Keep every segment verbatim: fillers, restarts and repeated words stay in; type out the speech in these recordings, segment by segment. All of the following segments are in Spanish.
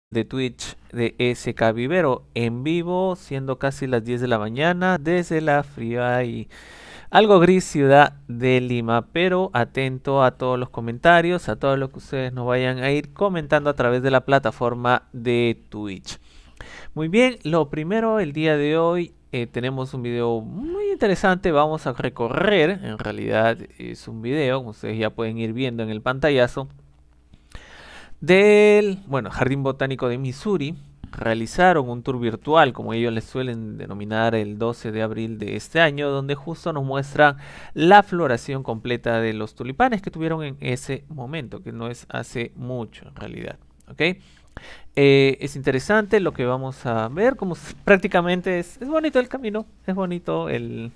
de Twitch de S K Vivero en vivo, siendo casi las diez de la mañana, desde la fría y algo gris ciudad de Lima. Pero atento a todos los comentarios, a todo lo que ustedes nos vayan a ir comentando a través de la plataforma de Twitch. Muy bien, lo primero, el día de hoy eh, tenemos un video muy interesante. Vamos a recorrer, en realidad es un video, como ustedes ya pueden ir viendo en el pantallazo, del, bueno, Jardín Botánico de Missouri. Realizaron un tour virtual, como ellos les suelen denominar, el doce de abril de este año, donde justo nos muestran la floración completa de los tulipanes que tuvieron en ese momento, que no es hace mucho en realidad. ¿Ok? Eh, es interesante lo que vamos a ver, como prácticamente es, es bonito el camino, es bonito el,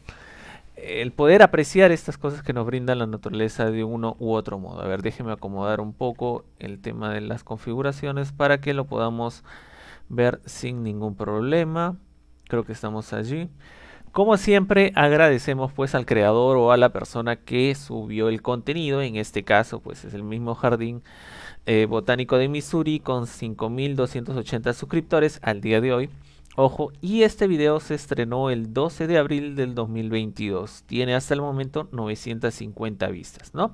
el poder apreciar estas cosas que nos brinda la naturaleza de uno u otro modo. A ver, déjeme acomodar un poco el tema de las configuraciones para que lo podamos ver sin ningún problema. Creo que estamos allí. Como siempre, agradecemos pues al creador o a la persona que subió el contenido. En este caso, pues es el mismo Jardín eh, Botánico de Missouri, con cinco mil doscientos ochenta suscriptores al día de hoy. Ojo, y este video se estrenó el doce de abril del dos mil veintidós. Tiene hasta el momento novecientas cincuenta vistas, ¿no?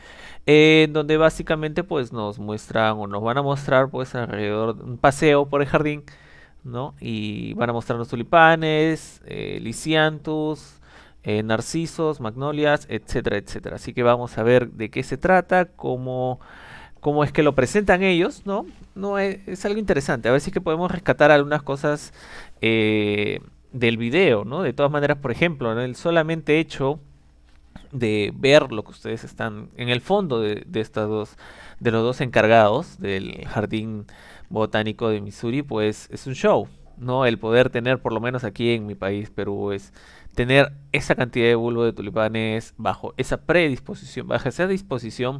Eh, donde básicamente pues nos muestran o nos van a mostrar pues alrededor de un paseo por el jardín, ¿no? Y van a mostrar los tulipanes, eh, lisianthus, eh, narcisos, magnolias, etcétera, etcétera. Así que vamos a ver de qué se trata, cómo, cómo es que lo presentan ellos, ¿no? No es, es algo interesante. A ver si es que podemos rescatar algunas cosas eh, del video, ¿no? De todas maneras, por ejemplo, ¿no? El solamente hecho de ver lo que ustedes están en el fondo de, de estas dos, de los dos encargados del Jardín Botánico de Missouri, pues es un show, ¿no? El poder tener, por lo menos aquí en mi país, Perú, es tener esa cantidad de bulbo de tulipanes bajo esa predisposición, bajo esa disposición,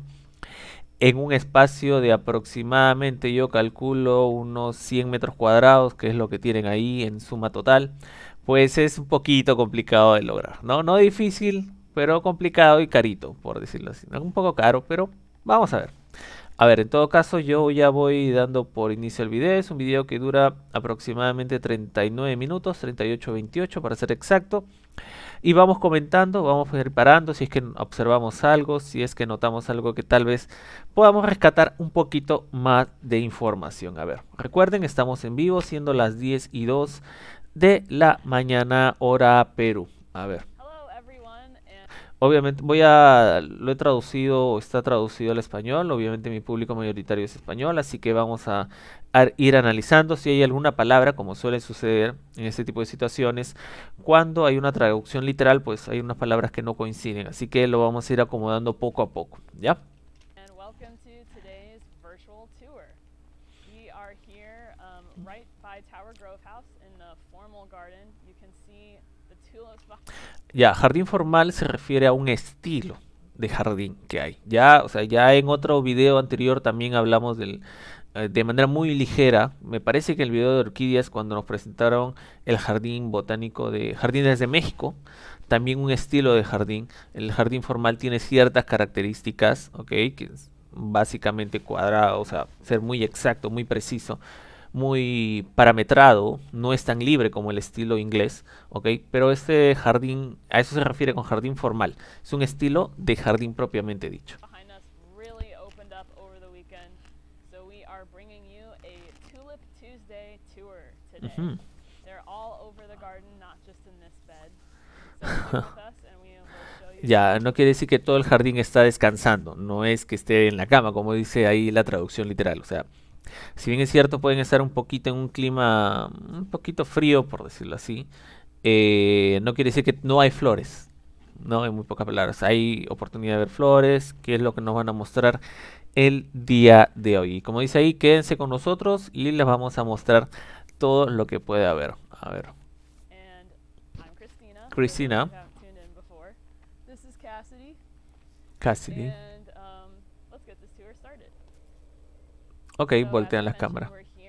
en un espacio de aproximadamente, yo calculo, unos cien metros cuadrados, que es lo que tienen ahí en suma total. Pues es un poquito complicado de lograr, ¿no? No difícil, pero complicado y carito, por decirlo así. Un poco caro, pero vamos a ver. A ver, en todo caso, yo ya voy dando por inicio el video. Es un video que dura aproximadamente treinta y nueve minutos, treinta y ocho veintiocho para ser exacto. Y vamos comentando, vamos a ir parando si es que observamos algo, si es que notamos algo que tal vez podamos rescatar un poquito más de información. A ver, recuerden, estamos en vivo, siendo las diez y dos de la mañana, hora Perú. A ver. Obviamente voy a, lo he traducido, está traducido al español, obviamente mi público mayoritario es español, así que vamos a, a ir analizando si hay alguna palabra, como suele suceder en este tipo de situaciones, cuando hay una traducción literal, pues hay unas palabras que no coinciden, así que lo vamos a ir acomodando poco a poco, ¿ya? Ya, jardín formal se refiere a un estilo de jardín que hay. Ya, o sea, ya en otro video anterior también hablamos del, eh, de manera muy ligera. Me parece que el video de orquídeas, cuando nos presentaron el jardín botánico de Jardines de México, también un estilo de jardín. El jardín formal tiene ciertas características, ¿ok? Que es básicamente cuadrado, o sea, ser muy exacto, muy preciso, muy parametrado, no es tan libre como el estilo inglés, ¿ok? Pero este jardín, a eso se refiere con jardín formal, es un estilo de jardín propiamente dicho. Ujú. Ya, no quiere decir que todo el jardín está descansando, no es que esté en la cama, como dice ahí la traducción literal, o sea, si bien es cierto, pueden estar un poquito en un clima un poquito frío, por decirlo así, eh, no quiere decir que no hay flores, no, en muy pocas palabras. Hay oportunidad de ver flores, que es lo que nos van a mostrar el día de hoy. Y como dice ahí, quédense con nosotros y les vamos a mostrar todo lo que puede haber. A ver. Cristina. Cassidy. Ok, voltean las cámaras.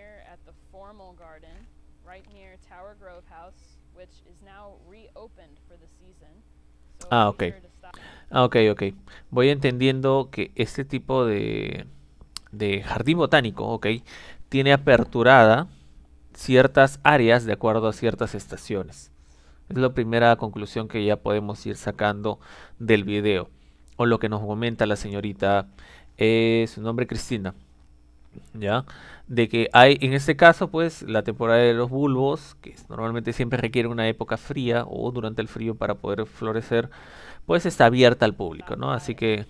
Ah, ok. Ah, ok, ok. Voy entendiendo que este tipo de, de jardín botánico, ok, tiene aperturada ciertas áreas de acuerdo a ciertas estaciones. Es la primera conclusión que ya podemos ir sacando del video. O lo que nos comenta la señorita, eh, su nombre Cristina, ¿ya? De que hay, en este caso, pues, la temporada de los bulbos, que es- normalmente siempre requiere una época fría o durante el frío para poder florecer, pues está abierta al público, ¿no? Así que,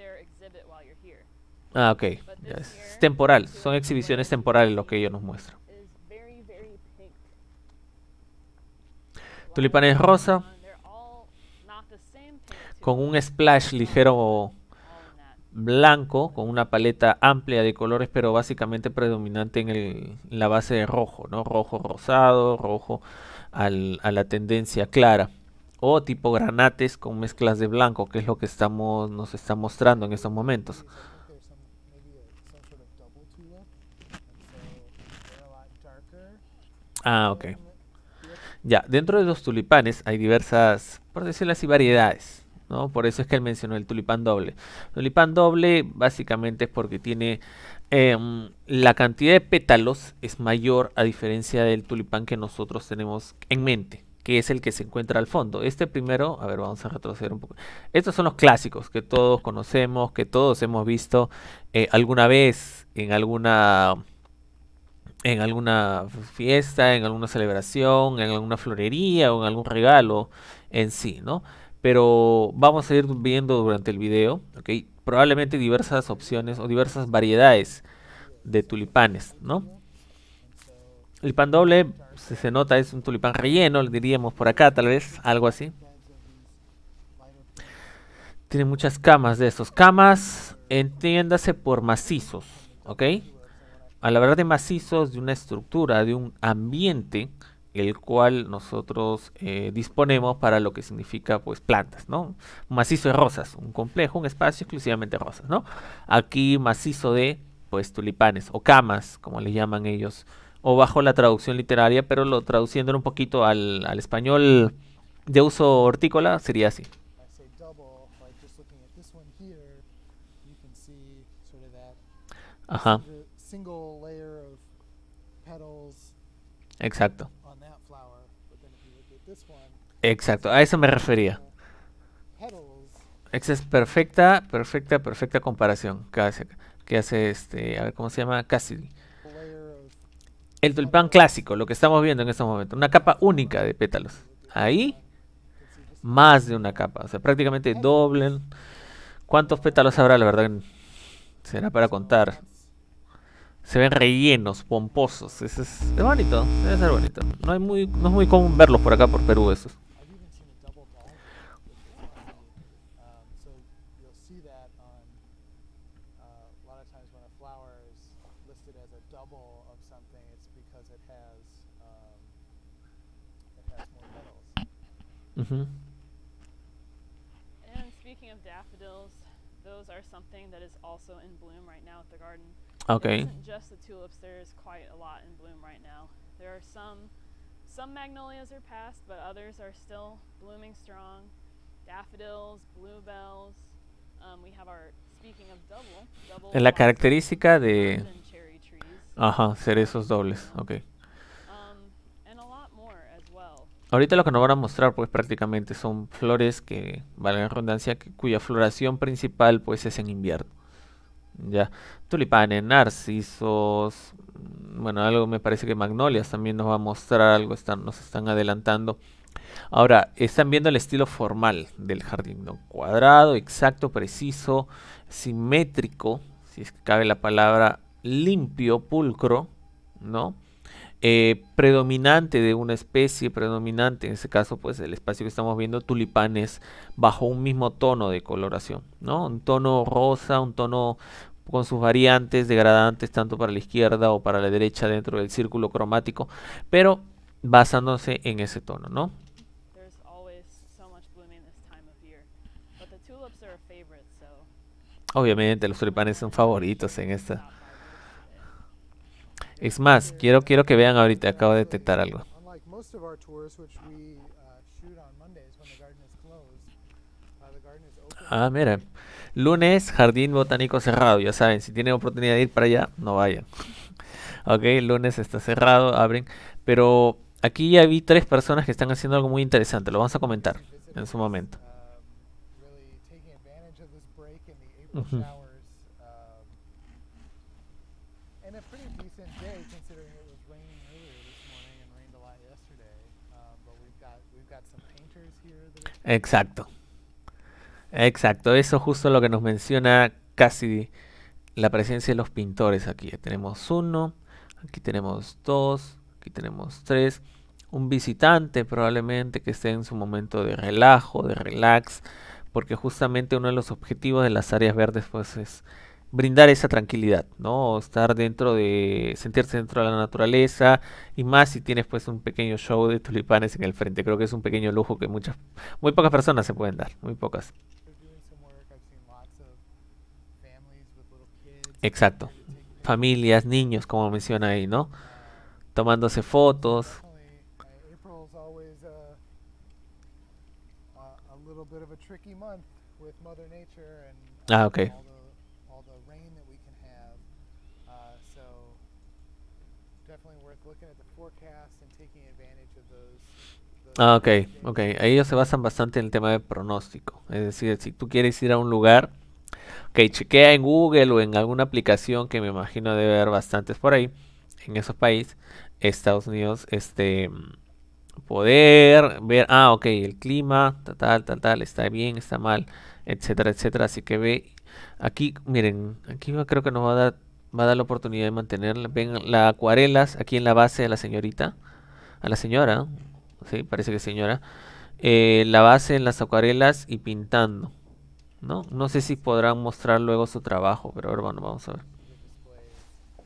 ah, ok, ya es, es temporal, son exhibiciones temporales lo que ellos nos muestran. Tulipanes rosa, con un splash ligero blanco, con una paleta amplia de colores, pero básicamente predominante en, el, en la base de rojo, ¿no? Rojo rosado, rojo al- a la tendencia clara. O tipo granates con mezclas de blanco, que es lo que estamos, nos está mostrando en estos momentos. Ah, ok. Ya, dentro de los tulipanes hay diversas, por decirlo así, variedades, ¿no? Por eso es que él mencionó el tulipán doble. Tulipán doble básicamente es porque tiene em, la cantidad de pétalos es mayor a diferencia del tulipán que nosotros tenemos en mente, que es el que se encuentra al fondo. Este primero, a ver, vamos a retroceder un poco. Estos son los clásicos que todos conocemos, que todos hemos visto eh, alguna vez en alguna en alguna fiesta, en alguna celebración, en alguna florería o en algún regalo en sí, ¿no? Pero vamos a ir viendo durante el video, ¿ok? Probablemente diversas opciones o diversas variedades de tulipanes, ¿no? El pan doble, si se nota, es un tulipán relleno, le diríamos por acá tal vez, algo así. Tiene muchas camas de estos. Camas, entiéndase por macizos, ¿ok? Al hablar de macizos, de una estructura, de un ambiente, el cual nosotros eh, disponemos para lo que significa pues plantas, ¿no? Un macizo de rosas, un complejo, un espacio exclusivamente de rosas, ¿no? Aquí macizo de pues tulipanes o camas, como le llaman ellos, o bajo la traducción literaria, pero lo traduciendo un poquito al, al español de uso hortícola sería así. Ajá, exacto. Exacto, a eso me refería. Esa es perfecta, perfecta, perfecta comparación que hace, que hace este, a ver cómo se llama, Cassidy. El tulipán clásico, lo que estamos viendo en este momento, una capa única de pétalos. Ahí, más de una capa, o sea, prácticamente doble. ¿Cuántos pétalos habrá? La verdad, será para contar. Se ven rellenos, pomposos. Eso es, es bonito, debe ser bonito. No, hay muy, no es muy común verlos por acá, por Perú, esos. Ujú. And speaking of daffodils, those are something that is also in bloom right now at the garden. Ok, It isn't just the tulips, there's quite a lot in bloom right now. There are some some magnolias are past, but others are still blooming strong. Daffodils, bluebells. Um, we have our speaking of double, double la blossom, característica de... London cherry trees. Ajá, cerezos dobles, ok. Um, and a lot more as well. Ahorita lo que nos van a mostrar pues prácticamente son flores que, vale la redundancia, que, cuya floración principal pues es en invierno. Ya, tulipanes, narcisos, mm, bueno, algo me parece que magnolias también nos va a mostrar algo, están, nos están adelantando. Ahora, están viendo el estilo formal del jardín, ¿no? Cuadrado, exacto, preciso, simétrico, si es que cabe la palabra, limpio, pulcro, ¿no? Eh, predominante de una especie, predominante, en este caso, pues el espacio que estamos viendo, tulipanes bajo un mismo tono de coloración, ¿no? Un tono rosa, un tono con sus variantes degradantes tanto para la izquierda o para la derecha dentro del círculo cromático, pero basándose en ese tono, ¿no? There's always so much blooming this time of year. But the tulips are a favorite, so Obviamente los tulipanes son favoritos en esta. Es más, quiero, quiero que vean ahorita, acabo de detectar algo. Ah, mira. Lunes, jardín botánico cerrado, ya saben, si tienen oportunidad de ir para allá, no vayan. Ok, el lunes está cerrado, abren. Pero aquí ya vi tres personas que están haciendo algo muy interesante. Lo vamos a comentar Many en su visitors momento. um, really taking advantage of this break in the April Ujú. showers. Um, and a pretty decent day considering it was raining earlier this morning and rained a lot yesterday. Um, but we've got we've got some painters here that are painting. Exacto, exacto. Eso justo lo que nos menciona casi la presencia de los pintores aquí. Tenemos uno, aquí tenemos dos, aquí tenemos tres. Un visitante probablemente que esté en su momento de relajo, de relax, porque justamente uno de los objetivos de las áreas verdes pues es brindar esa tranquilidad, ¿no? Estar dentro de, sentirse dentro de la naturaleza y más si tienes pues un pequeño show de tulipanes en el frente. Creo que es un pequeño lujo que muchas, muy pocas personas se pueden dar, muy pocas. They're doing some work. I've seen lots of families with little kids coming Exacto. here to take pictures. Familias, niños, como menciona ahí, ¿no? Um, Tomándose so fotos. definitely, uh, April's always a, a, a little bit of a tricky month with Mother Nature and Ah, um, ok. all the all the rain that we can have. Uh, so definitely worth looking at the forecast and taking advantage of those those Ah, ok, rainy ok. days. Ellos se basan bastante en el tema de pronóstico. Es decir, si tú quieres ir a un lugar, ok, chequea en Google o en alguna aplicación que me imagino debe haber bastantes por ahí, en esos países, Estados Unidos, este, poder ver, ah, ok, el clima, tal, tal, tal, tal, está bien, está mal, etcétera, etcétera. Así que ve, aquí, miren, aquí va- creo que nos va a dar, va a dar la oportunidad de mantenerla. Ven las acuarelas aquí en la base de la señorita, a la señora, sí, parece que señora, eh, la base en las acuarelas y pintando, ¿no? No sé si podrán mostrar luego su trabajo, pero a ver, bueno, vamos a ver. Some of the displays.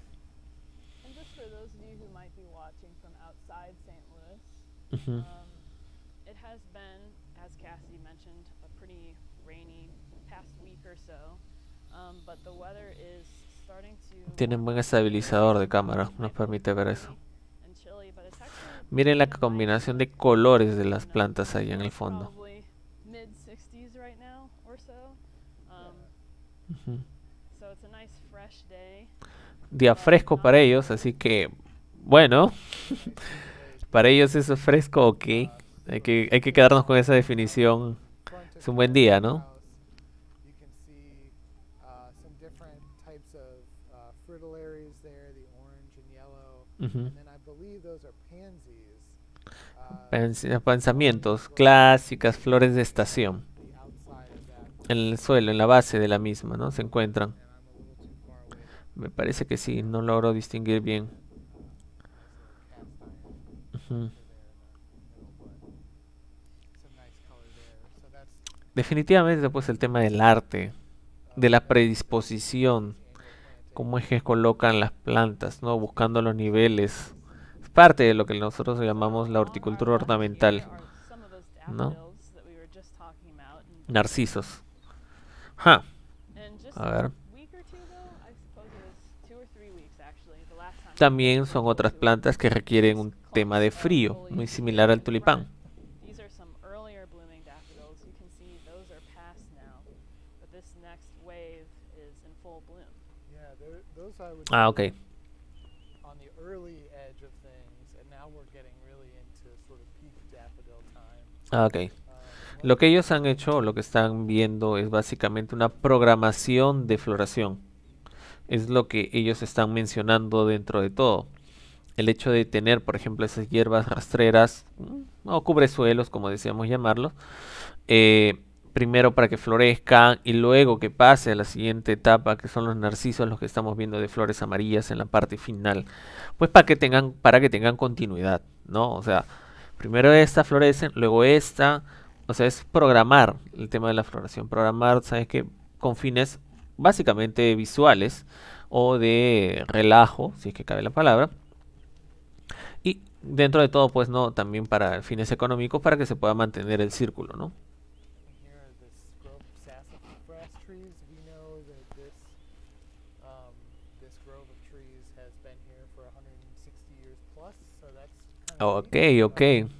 And just for those of you who might be watching from outside Saint Louis, Ujú. um, it has been, as Cassidy mentioned, a pretty rainy past week or so. Um, but the weather is starting to Tienen warm buen up. estabilizador de Um, cámara, it nos might look permite ver eso. windy and chilly, but it's actually Miren la been a nice combinación de month. colores de You las know, plantas ahí en el it's fondo. probably mid sixties right now or so. Um, Yeah. Ujú. so it's a nice fresh day, Día but fresco not para ellos, too así que, bueno, Nice and late. para ellos eso es fresco, ok. Uh, Hay so que, hay que here quedarnos con on esa the uh, definición. front Es of un buen Carol's día, ¿no? house, you can see uh, some different types of uh, fritillaries there, the orange and yellow, Ujú. and then I believe those are pansies. Uh, Pens- growing Pensamientos, growing clásicas on flores de the estación. the outside of that En el plant. suelo, en la base de la misma, ¿no? Se encuentran. And I'm a little too far away to Me parece que sí, no logro distinguir bien. nice little cast iron Ujú. structure there in the middle, but some nice color there. So that's Definitivamente, pues el tema del arte, uh, de la that's predisposición, angle planting. cómo es que colocan las plantas, ¿no? Buscando los niveles. Es parte de lo que nosotros So llamamos la on our horticultura left here ornamental, are some of those ¿no? daffodils that we were just talking about in bloom. Narcisos. Ja, And just a a ver. week or two ago, I suppose it was two or three weeks actually, the last time we También were son able otras to plantas que requieren these un tema de clumps of frío, foliage muy here similar al in tulipán. front. These are some earlier blooming daffodils. You can see those are past now, but this next wave is in full bloom. Yeah, they're- those I would Ah, say ok. on the early edge of things, and now we're getting really into sort of peak daffodil time. Ah, ok. Um, Lo one que ellos han hecho, o lo que están viendo, es básicamente una programación de floración. Es lo que ellos están mencionando dentro de todo. El hecho de tener, por ejemplo, esas hierbas rastreras mm, o cubresuelos, como decíamos llamarlos, eh, primero para que florezcan y luego que pase a la siguiente etapa, que son los narcisos, los que estamos viendo de flores amarillas en la parte final, pues para que tengan, para que tengan continuidad, ¿no? O sea, primero esta florecen, luego esta, o sea, es programar el tema de la floración, programar, ¿sabes qué? Con fines básicamente visuales o de relajo, si es que cabe la palabra, y dentro de todo, pues no, también para fines económicos, para que se pueda mantener el círculo, ¿no? And here are the scrub sassafras trees. We know that this um, this grove of trees has been here for one hundred sixty years plus, so that's kind of Ok, neat. ok. Um, and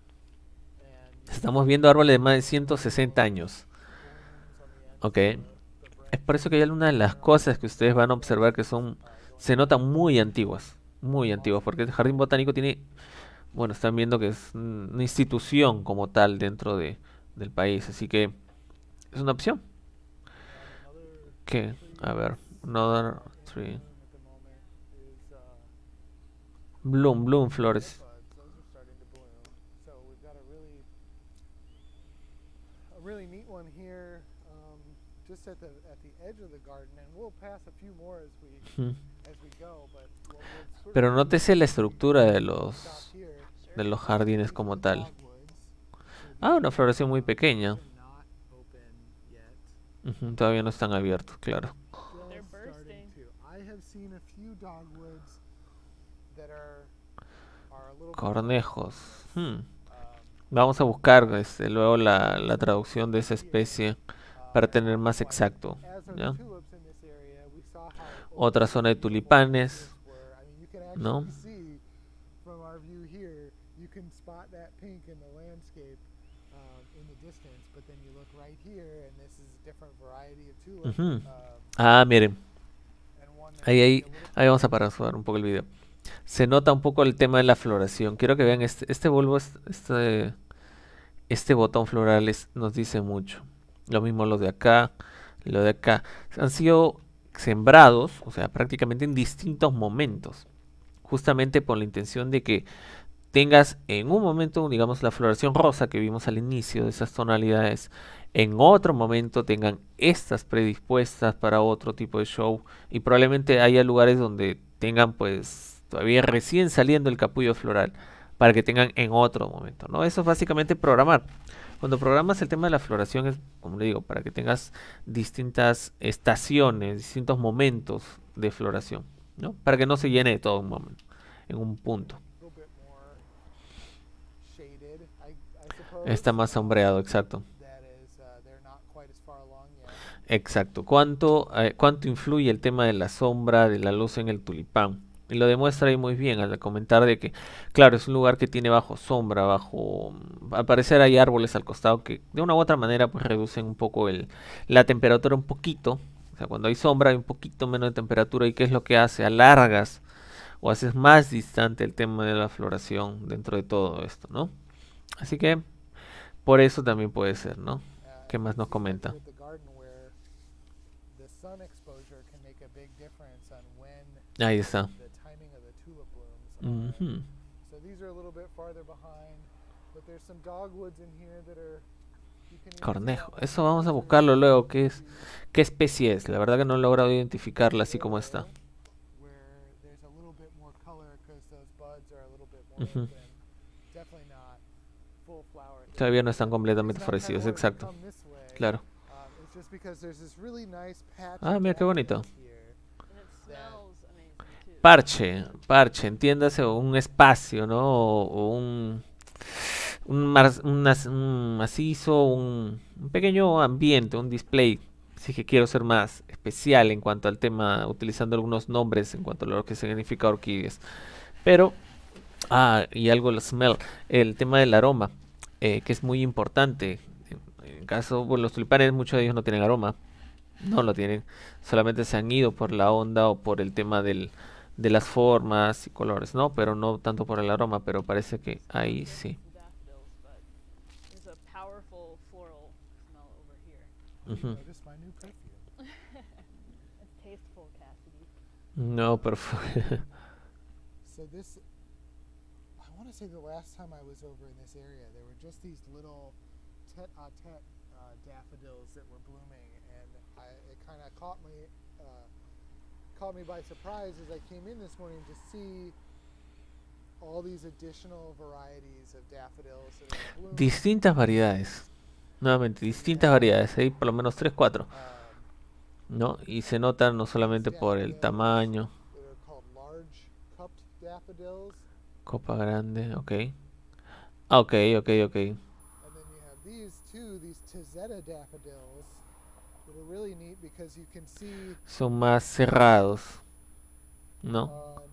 you Estamos see viendo árboles de más de the ciento sesenta yellow años. blooms on the ends Ok. of the, the Es por eso que branches hay algunas de las around cosas que the ustedes van a daffodils. observar que son, Uh, you se want to notan muy antiguas. muy antiguos, porque el jardín botánico tiene, bueno, están viendo que es una institución como tal dentro de, del país, así que es una opción. And another ¿Qué? tree A ver, that's another uh, in tree. bloom at the moment is uh, Bloom, bloom the red flores. buds. Those are starting to bloom. So we've got a really, a really neat one here, um, just at the at the edge of the garden, and we'll pass a few more as we Ujú. as we go. But what we'll sort of Pero do nótese la is estructura de stop los, here. de Sure. los jardines These are como the tal. dogwoods. So Ah, these una are floración muy um, these pequeña. are not open yet. Ujú, todavía no están abiertos, claro. They're Just starting bursting. to. I have seen a few dogwoods that are are a little bit larger than Cornejos. this. Hmm. Um, Vamos a buscar este, luego la, la traducción de esa here especie para are tener más white, exacto. as are ¿Ya? the tulips in this area. We saw how Otra overly zona de beautiful the tulipanes, tulips were. I mean, you can ¿no? actually see from our view here, you can spot that pink in the landscape um, in the distance, but then you look right here, and this is a different variety of tulip. Ujú. Um, Ah, miren, and one that ahí, might ahí, be a little ahí vamos a parar subar un poco el video. Se nota un poco el tema de la floración. Quiero que vean este, este bulbo, es- este, este botón floral es- nos dice mucho. Lo mismo lo de acá, lo de acá. Han sido sembrados, o sea, prácticamente en distintos momentos, justamente por la intención de que tengas en un momento, digamos, la floración rosa que vimos al inicio de esas tonalidades, en otro momento tengan estas predispuestas para otro tipo de show y probablemente haya lugares donde tengan pues todavía recién saliendo el capullo floral para que tengan en otro momento, ¿no? Eso es básicamente programar. Cuando programas el tema de la floración es, como le digo, para que tengas distintas estaciones, distintos momentos de floración, ¿no? Para que no se llene de todo en un momento, en un punto. little bit more shaded, I, I suppose. Está más um, sombreado, exacto. that is, uh, they're not quite as far along yet. Exacto. ¿Cuánto, eh, cuánto influye el tema de la sombra, de la luz en el tulipán? Y lo demuestra ahí muy bien al comentar de que, claro, es un lugar que tiene bajo sombra, bajo... Al parecer hay árboles al costado que de una u otra manera pues reducen un poco el, la temperatura un poquito. O sea, cuando hay sombra hay un poquito menos de temperatura y ¿qué es lo que hace? Alargas o haces más distante el tema de la floración dentro de todo esto, ¿no? Así que por eso también puede ser, ¿no? Uh, ¿Qué and más you nos see that comenta? here at the garden where the sun exposure can make a big difference on when Ahí está. the timing of the tulip blooms are. Ujú. So these are a little bit farther behind, but there's some dogwoods in here that are. You can even Cornejo. tell Eso vamos a those are buscarlo luego. ¿Qué es? maybe ¿Qué especie es? La verdad que no he logrado identificarla así como está. yellow, where there's a little bit more color because those buds are a little bit more Ujú. open. Definitely not full flower here. Todavía no están The reason completamente I kinda florecidos, wanted to exacto. come this way, Claro. um, is just because there's this really nice patch Ah, of mira qué bonito. daffodils here. And it smells amazing too. Parche, parche, entiéndase, o un espacio, ¿no? O, o un, un, mar- un as- un macizo, un, un pequeño ambiente, un display. Si es que quiero ser más especial en cuanto al tema, utilizando algunos nombres en cuanto a lo que significa orquídeas. Pero, ah, y algo el smell, el tema del aroma, eh, que es muy importante. En, en caso, bueno, los tulipanes, muchos de ellos no tienen aroma, no lo tienen, solamente se han ido por la onda o por el tema del, de las formas y colores, ¿no? Pero no tanto por el aroma, pero parece que ahí sí. The daffodils, but there's a powerful floral smell over here. You Ujú. notice my new perfume. It's tasteful, Cassidy. No, pero fue- So this, I want to say the last time I was over in this area, there were just these little tete-a-tete uh, daffodils that were blooming, and I, it kind of caught me, uh, caught me by surprise as I came in this morning to see all these additional varieties of daffodils that are blooming. distintas variedades. Nuevamente, distintas variedades. Hay por lo menos tres, cuatro, Um, ¿no? Y se nota no solamente por el tamaño. that are called large cupped daffodils, Copa grande, ok. Ah, ok, ok, ok. and then you have these two, these Tizeta daffodils, that are really neat because you can see Son más cerrados, ¿no? on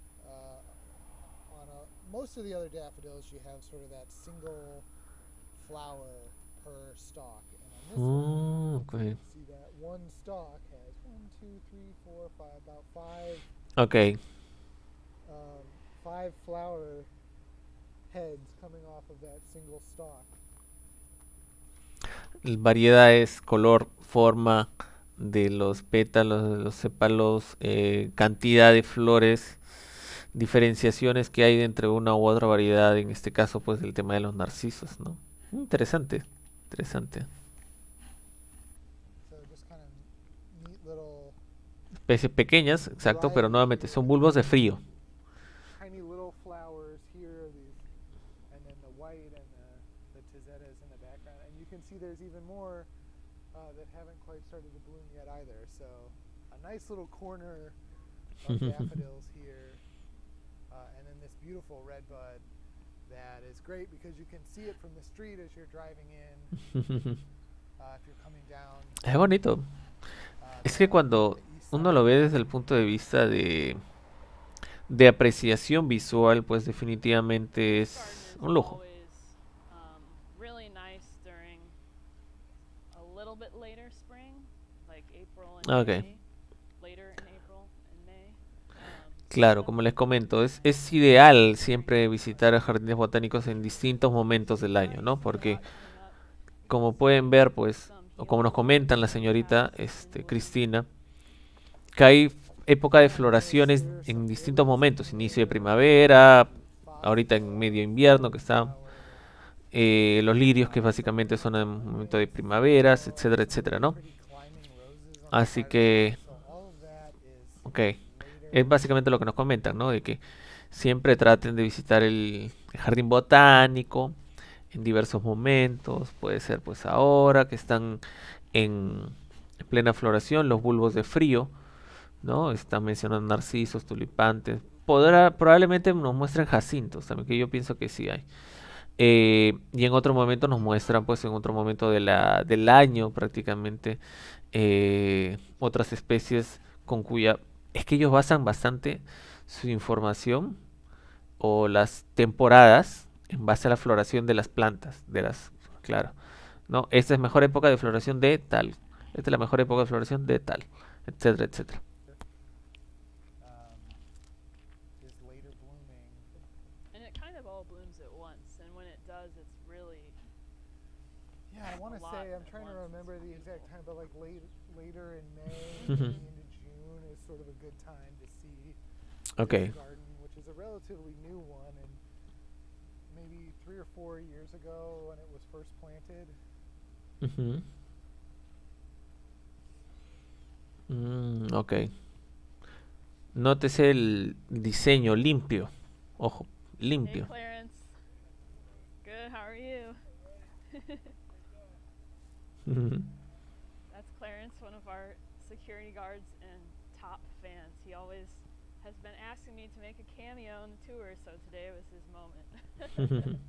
uh, on a, most of the other daffodils you have sort of that single flower per stalk, and on this one Oh, ok. you can see that one stalk has one, two, three, four, five, about five Ok. uh, um, five flower heads coming off of that single stalk. Variedades, color, forma de los pétalos, de los sépalos, eh, cantidad de flores, diferenciaciones que hay entre una u otra variedad, en este caso pues el tema de los narcisos, ¿no? Interesante, interesante. So just kind of neat little Especies pequeñas, exacto, pero nuevamente son bulbos de frío. tiny little flowers here, these, and then the white and the, the tizettas in the background. And you can see there's even more uh, that haven't quite started to bloom yet either. So a nice little corner of daffodils here. Uh, and then this beautiful red bud that is great because you can see it from the street as you're driving in. Uh, if you're coming down, Es bonito. uh, Es que the- cuando the east uno side. lo ve desde el punto de vista de, de apreciación visual, pues definitivamente This garden es is un lujo. always um, really nice during a little bit later spring, like April and Okay. May. Later in April and May. Um, Claro, but como les comento, es, es ideal siempre visitar jardines botánicos en distintos momentos del año, ¿no? Porque como pueden ver, pues, o como nos comentan la señorita este, Cristina, que hay época de floraciones en distintos momentos, inicio de primavera, ahorita en medio invierno que está, eh, los lirios que básicamente son en momento de primaveras, etcétera, etcétera, ¿no? Así que, ok, es básicamente lo que nos comentan, ¿no? De que siempre traten de visitar el, el jardín botánico en diversos momentos, puede ser pues ahora que están en plena floración, los bulbos de frío, ¿no? Están mencionando narcisos, tulipantes, podrá, probablemente nos muestren jacintos también, que yo pienso que sí hay. Eh, y en otro momento nos muestran, pues en otro momento de la, del año prácticamente, eh, otras especies con cuya... Es que ellos basan bastante su información o las temporadas en base a la floración de las plantas, de las, claro, ¿no? Esta es mejor época de floración de tal, esta es la mejor época de floración de tal, etcétera, etcétera. um, is later blooming. and it kind of all blooms at once, and when it does, it's really Yeah, I want to lot say I'm at trying to once. It's remember the exact beautiful. time, but like late, later in May, Mhm. maybe into June is sort of a good time to see Okay. this garden, which is a relatively new one, and maybe three or four years ago when it was first planted. Ujú. Mm, ok. Nótese el diseño limpio. Ojo, Hey, limpio. Clarence. Good. How are you? Ujú. That's Clarence, one of our security guards and top fans. He always has been asking me to make a cameo in the tour, so today was his moment.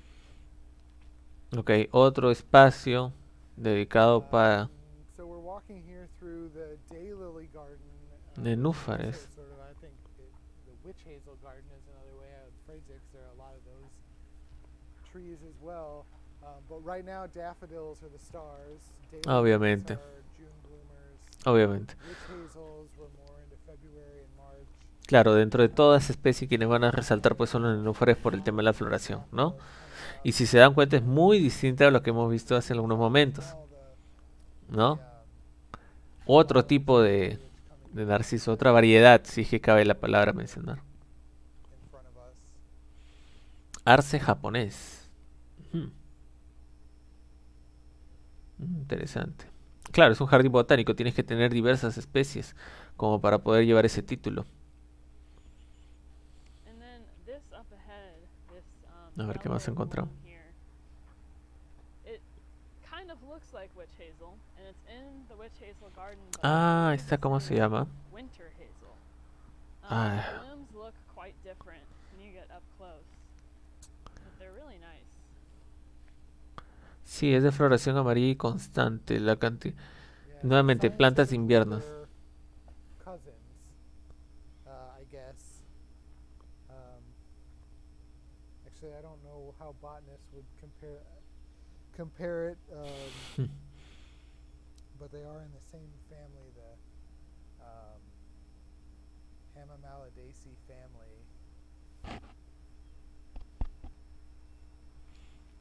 Ok, otro espacio dedicado para Um, so we're walking here through the daylily garden. uh, nenúfares. also sort of, I think it, the witch hazel garden is another way. I'm afraid there are a lot of those trees as well. Um, but right now, daffodils are the stars. Daylilies Obviamente. are June bloomers. Obviamente. Witch hazels were more into February and March. Claro, dentro de todas las especies quienes van a resaltar pues son los nenúfares por el tema de la floración, ¿no? Y si se dan cuenta es muy distinta a lo que hemos visto hace algunos momentos, ¿no? Otro tipo de, de narciso, otra variedad, si es que cabe la palabra mencionar. Arce japonés. Ujú. Mm, Interesante. Claro, es un jardín botánico, tienes que tener diversas especies como para poder llevar ese título. And then this up ahead, this um, A ver qué más yellow encontramos. bloom here, it kind of looks like witch hazel, and it's in the witch hazel garden. But the Ah, blooms esta, ¿cómo se look llama? Winter hazel. Um, Ah. The blooms look quite different when you get up close, but they're really nice. Sí, es de floración amarilla y constante. La cantidad. Yeah, Nuevamente, plantas de scientifically invierno. they're cousins, uh, I guess. Um, actually, I don't know how botanists would compare compare it, um, but they are in the same family, the um, Hamamalidaceae family.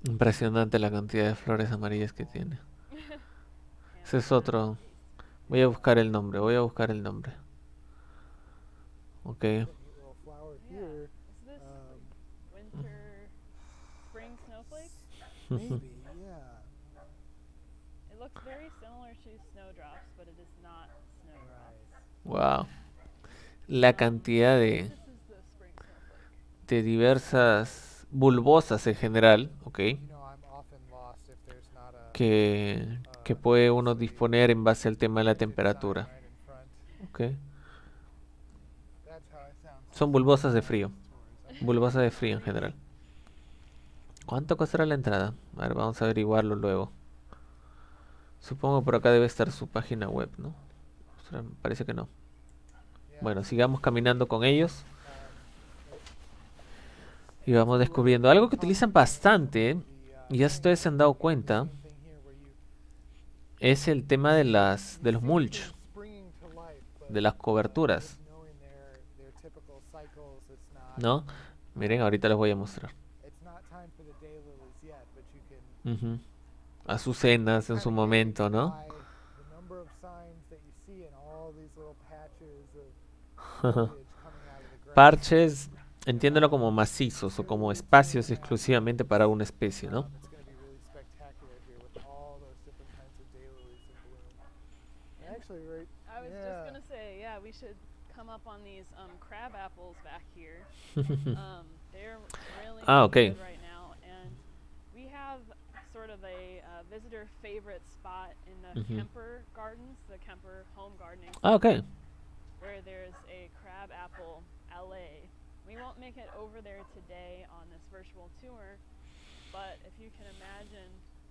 Impresionante la cantidad de flores amarillas que tiene. And Ese es uh, otro. Voy a buscar el nombre, voy a buscar el nombre. Ok. A neat little flower yeah, here. is this Um, winter, spring snowflake? maybe, yeah. It looks very similar to snowdrops, but it is not snowdrops. Right. Wow. La Um, cantidad I de, think this is the spring snowflake. de diversas bulbosas en general, ok, You know, I'm often lost if there's not a que, que uh, puede uno obviously disponer en base al tema de la printed sign temperatura. right in front. Ok. That's how I sound Son bulbosas de sometimes frío. on tours. I'm Bulbosas de frío en general. ¿Cuánto costará la entrada? A ver, vamos a averiguarlo luego. Supongo por acá debe estar su página web, ¿no? O sea, parece que no. Yeah, Bueno, sigamos caminando con ellos um, it- y vamos descubriendo algo que utilizan bastante, ¿eh? Y ya ustedes se han dado cuenta, es el tema de las de los mulch, de las coberturas, ¿no? Miren, ahorita les voy a mostrar. Ujú. Azucenas en su momento, ¿no? Parches, entiéndelo como macizos o como espacios exclusivamente para una especie, ¿no? Um, it's going to be really spectacular here with all those different kinds of daylilies in bloom. And actually, right, I was yeah. just gonna say, yeah, we should come up on these um, crab apples back here. Um, they're really Ah, okay. good right now, and we have sort of a uh, visitor favorite spot in the Mhm. Kemper Gardens, the Kemper Home Gardening Ah, ok. where there's a crab apple L A. We won't make it over there today on this virtual tour, but if you can imagine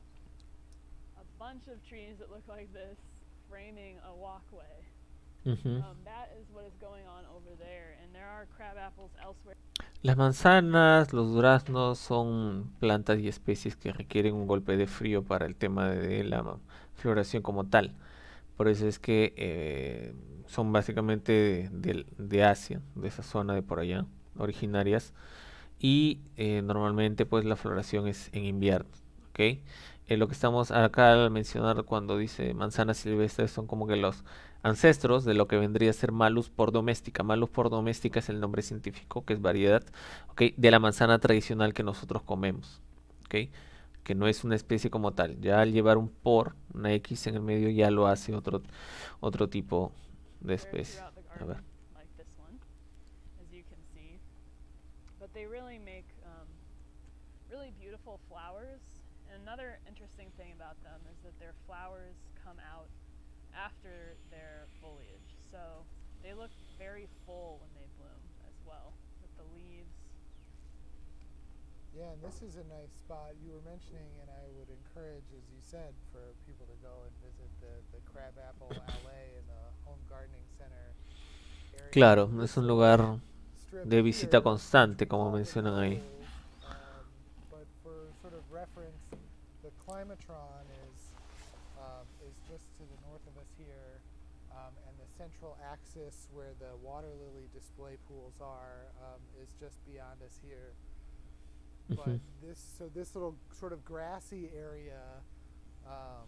a bunch of trees that look like this framing a walkway, Ujú. um, that is what is going on over there, and there are crab apples elsewhere. Las manzanas, los duraznos son plantas y especies que requieren un golpe de frío para el tema de la ma- floración como tal. Por eso es que eh, son básicamente de, del- de Asia, de esa zona de por allá, originarias. Y eh, normalmente pues la floración es en invierno, ¿ok? Eh, lo que estamos acá al mencionar cuando dice manzanas silvestres son como que los ancestros de lo que vendría a ser Malus por domestica. Malus por domestica es el nombre científico, que es variedad, ¿ok? De la manzana tradicional que nosotros comemos, ¿ok? Que no es una especie como tal. Ya al llevar un por, una X en el medio, ya lo hace otro, otro tipo de They're especie. throughout the A ver. garden, like this one, as you can see. But they really make um, really beautiful flowers. And another interesting thing about them is that their flowers come out after their foliage. So they look very full when they bloom as well, with the leaves. Yeah, and this is a nice spot you were mentioning, and I would encourage, as you said, for people to go and visit the, the Crab Apple Alley and the Home Gardening Center area. Claro, This es un little lugar strip de visita here, constante, which we como call the mencionan ahí. Knolls, um, but for sort of reference, the Climatron is um, is just to the north of us here, um, and the central axis where the water lily display pools are um, is just beyond us here. But Ujú. this, so this little sort of grassy area um,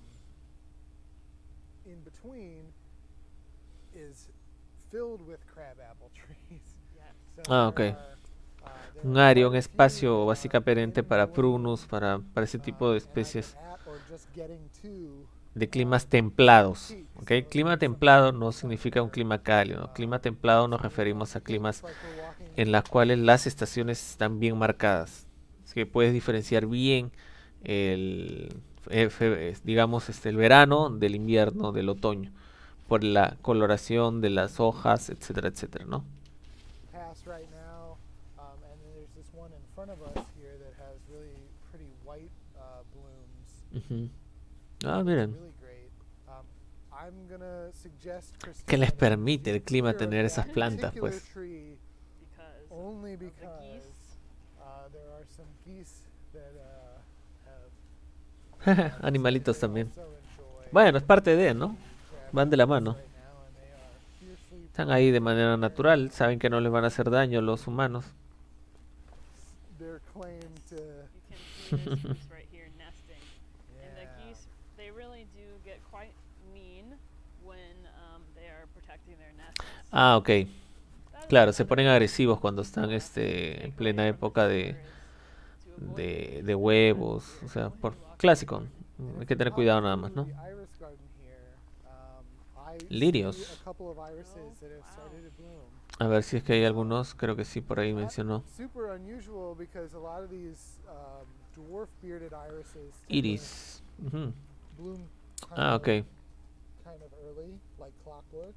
in between is filled with crabapple trees. Yes. So Ah, there ok. are, uh, there Un are área, un quite a few espacio that are básicamente in para bloom, prunus, para, para ese um, tipo de and either especies at or just getting to, de um, climas templados. peak. ¿Ok? So Clima there's some templado some no sun significa un there. clima cálido, ¿no? Um, Clima templado nos so referimos a it climas looks like we're walking en las cuales las estaciones están bien marcadas. Así que puedes diferenciar bien el, eh, fe- eh, digamos, este, el verano del invierno, del otoño, por la coloración de las hojas, etcétera, etcétera, ¿no? past right now, um, and then there's this one in front of us here that has really pretty white uh, blooms. Ujú. Ah, It's miren, really great. Um, I'm gonna suggest, que les Christina, that permite you el clima clear tener that esas plantas, particular pues. tree Because only of the because geese. uh, there are some geese that uh, have uh, Animalitos they también. also enjoy Bueno, es parte de, ¿no? crab Van de la apples mano. right now, and they are fiercely Están ahí de protective manera of their- natural, saben que no les van a hacer daño los humanos. their claim to You can see see this geese right here nesting. And the Yeah. geese, they really do get quite mean when um, they are protecting their nests. Ah, ok. That is Claro, se another ponen big agresivos cuando están este, en takeaway plena from época this de, year is to avoid de, geese de and huevos. deer. O sea, When por you walk clásico. And Hay if que you tener come cuidado nada más, to ¿no? the iris garden here, um, I see Lirios. a couple of irises Oh, that have wow. started to bloom. A ver si es que hay algunos. Creo que sí, por ahí Not mencionó. super unusual because a lot of these um, dwarf bearded irises tend to Iris. Ujú. bloom kind Ah, of, ok. kind of early, like clockwork.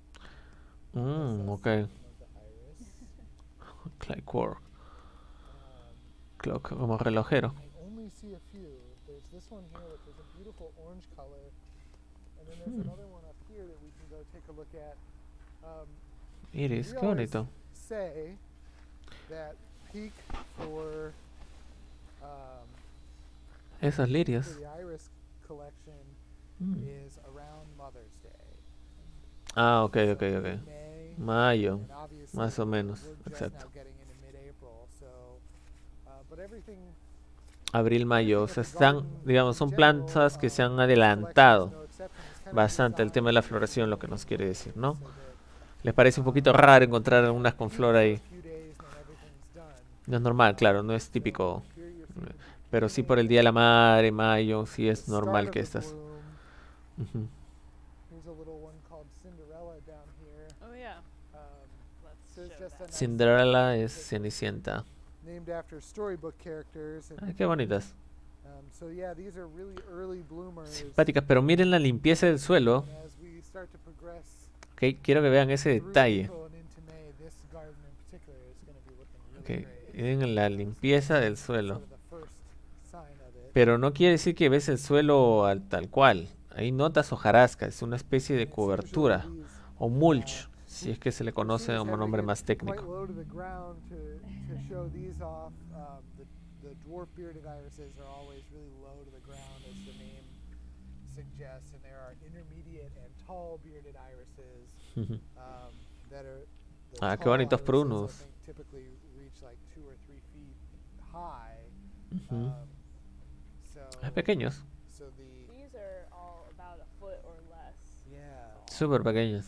Mm, That's ok. the name of the iris. Clockwork. Um, Clock, como relojero. I only see a few. There's this one here, which is a beautiful orange color, and then there's Hmm. another one up here that we can go take a look at. Um, Iris, we qué always bonito. say that peak for um, Esas for lirios. the iris collection Mm. is around Mother's Day. Ah, ok, So ok, ok. May, Mayo. and obviously Más o we're- menos, we're just exacto. now getting into mid-April, so, uh, but everything Abril, mayo. O sea, everything at the están, garden digamos, in son general, plantas que se um, han this collection is adelantado no exception. It's kind of bastante el tema de la designed floración, lo que nos quiere decir, ¿no? so that, Les parece un poquito um, raro encontrar algunas con you flor for a ahí. few days and everything's done. No es normal, Um, claro, no es so típico. here you're seeing the Pero sí beginning por el of Día de la the- Madre, mayo, sí the es normal start que of the estas. bloom. Ujú. Here's a little one called Cinderella down here. Oh yeah, Um, let's so it's show just a that. nice Cinderella little es picture Cenicienta. named after storybook characters. And, Ay, qué bonitas. um, so yeah, these are really early bloomers. Simpáticas, pero miren la limpieza del suelo. And as we start to progress Ok, quiero que vean ese through detalle. April and into May, this garden in particular is going to be looking really Ok, great. miren la limpieza del suelo. Sort of the first sign of it. Pero no quiere decir que ves el suelo al tal cual. Ahí notas hojarasca, es una especie de And it's cobertura usually these, o mulch, si es que se le conoce trees como have to nombre get más quite técnico. low to the ground to, to show these off. Um, the, the dwarf bearded irises are always really low to the ground, as the name suggests, and there are intermediate and tall bearded irises Ujú. um, that are. The Ah, qué tall bonitos irises, prunos. I think, typically reach like two or three feet high. Ujú. Um, so, Ah, pequeños, so the These are all about a foot or less. yeah. súper pequeños.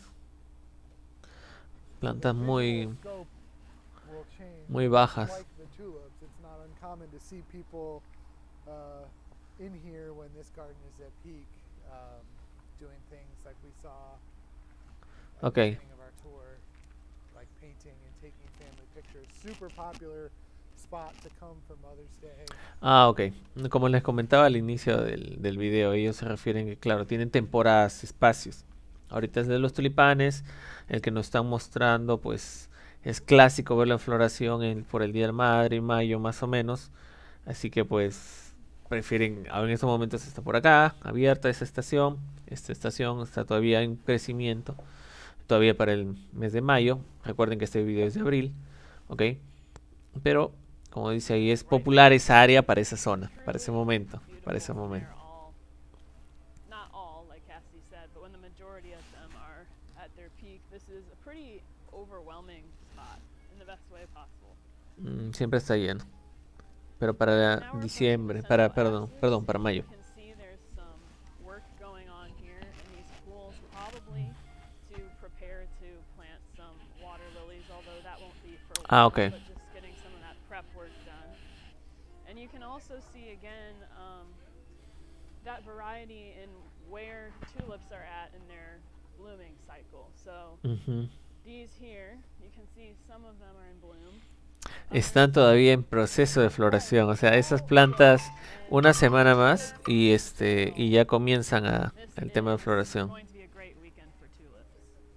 Plantas The muy, visual scope will change. muy bajas. Like the tulips, it's not uncommon to see people uh, in here when this garden is at peak, um, doing things like we saw at the Okay. beginning of our tour, like painting and taking family pictures. Super popular spot to come for Mother's Day. Ah, ok. Como les comentaba al inicio del, del video, ellos se refieren que, claro, tienen temporadas, espacios. Ahorita es de los tulipanes, el que nos están mostrando, pues es clásico ver la floración en- por el Día de la Madre, en mayo más o menos. Así que pues prefieren, ahora en estos momentos está por acá, abierta esa estación. Esta estación está todavía en crecimiento, todavía para el mes de mayo. Recuerden que este video es de abril, ¿ok? Pero, como dice ahí, es popular esa área para esa zona, para ese momento, para ese Beautiful when momento. they're all, not all, like Cassidy said, but when the majority of them are at their peak, this is a pretty overwhelming spot in the best way possible. Mm, siempre está lleno. Pero para Now we're approaching the diciembre, para, central perdón, axis. perdón, para mayo. You can see there's some work going on here in these pools, probably to prepare to plant some water lilies, although that won't be for a Ah, while, okay. but just getting some of that prep work done. And you can also see again um, that variety in where tulips are at in their blooming cycle. So Ujú. these here, you can see some of them are in bloom. Están todavía en proceso de floración, o sea, esas plantas una semana más y este y ya comienzan a This el tema de is floración. going to be a great weekend for tulips.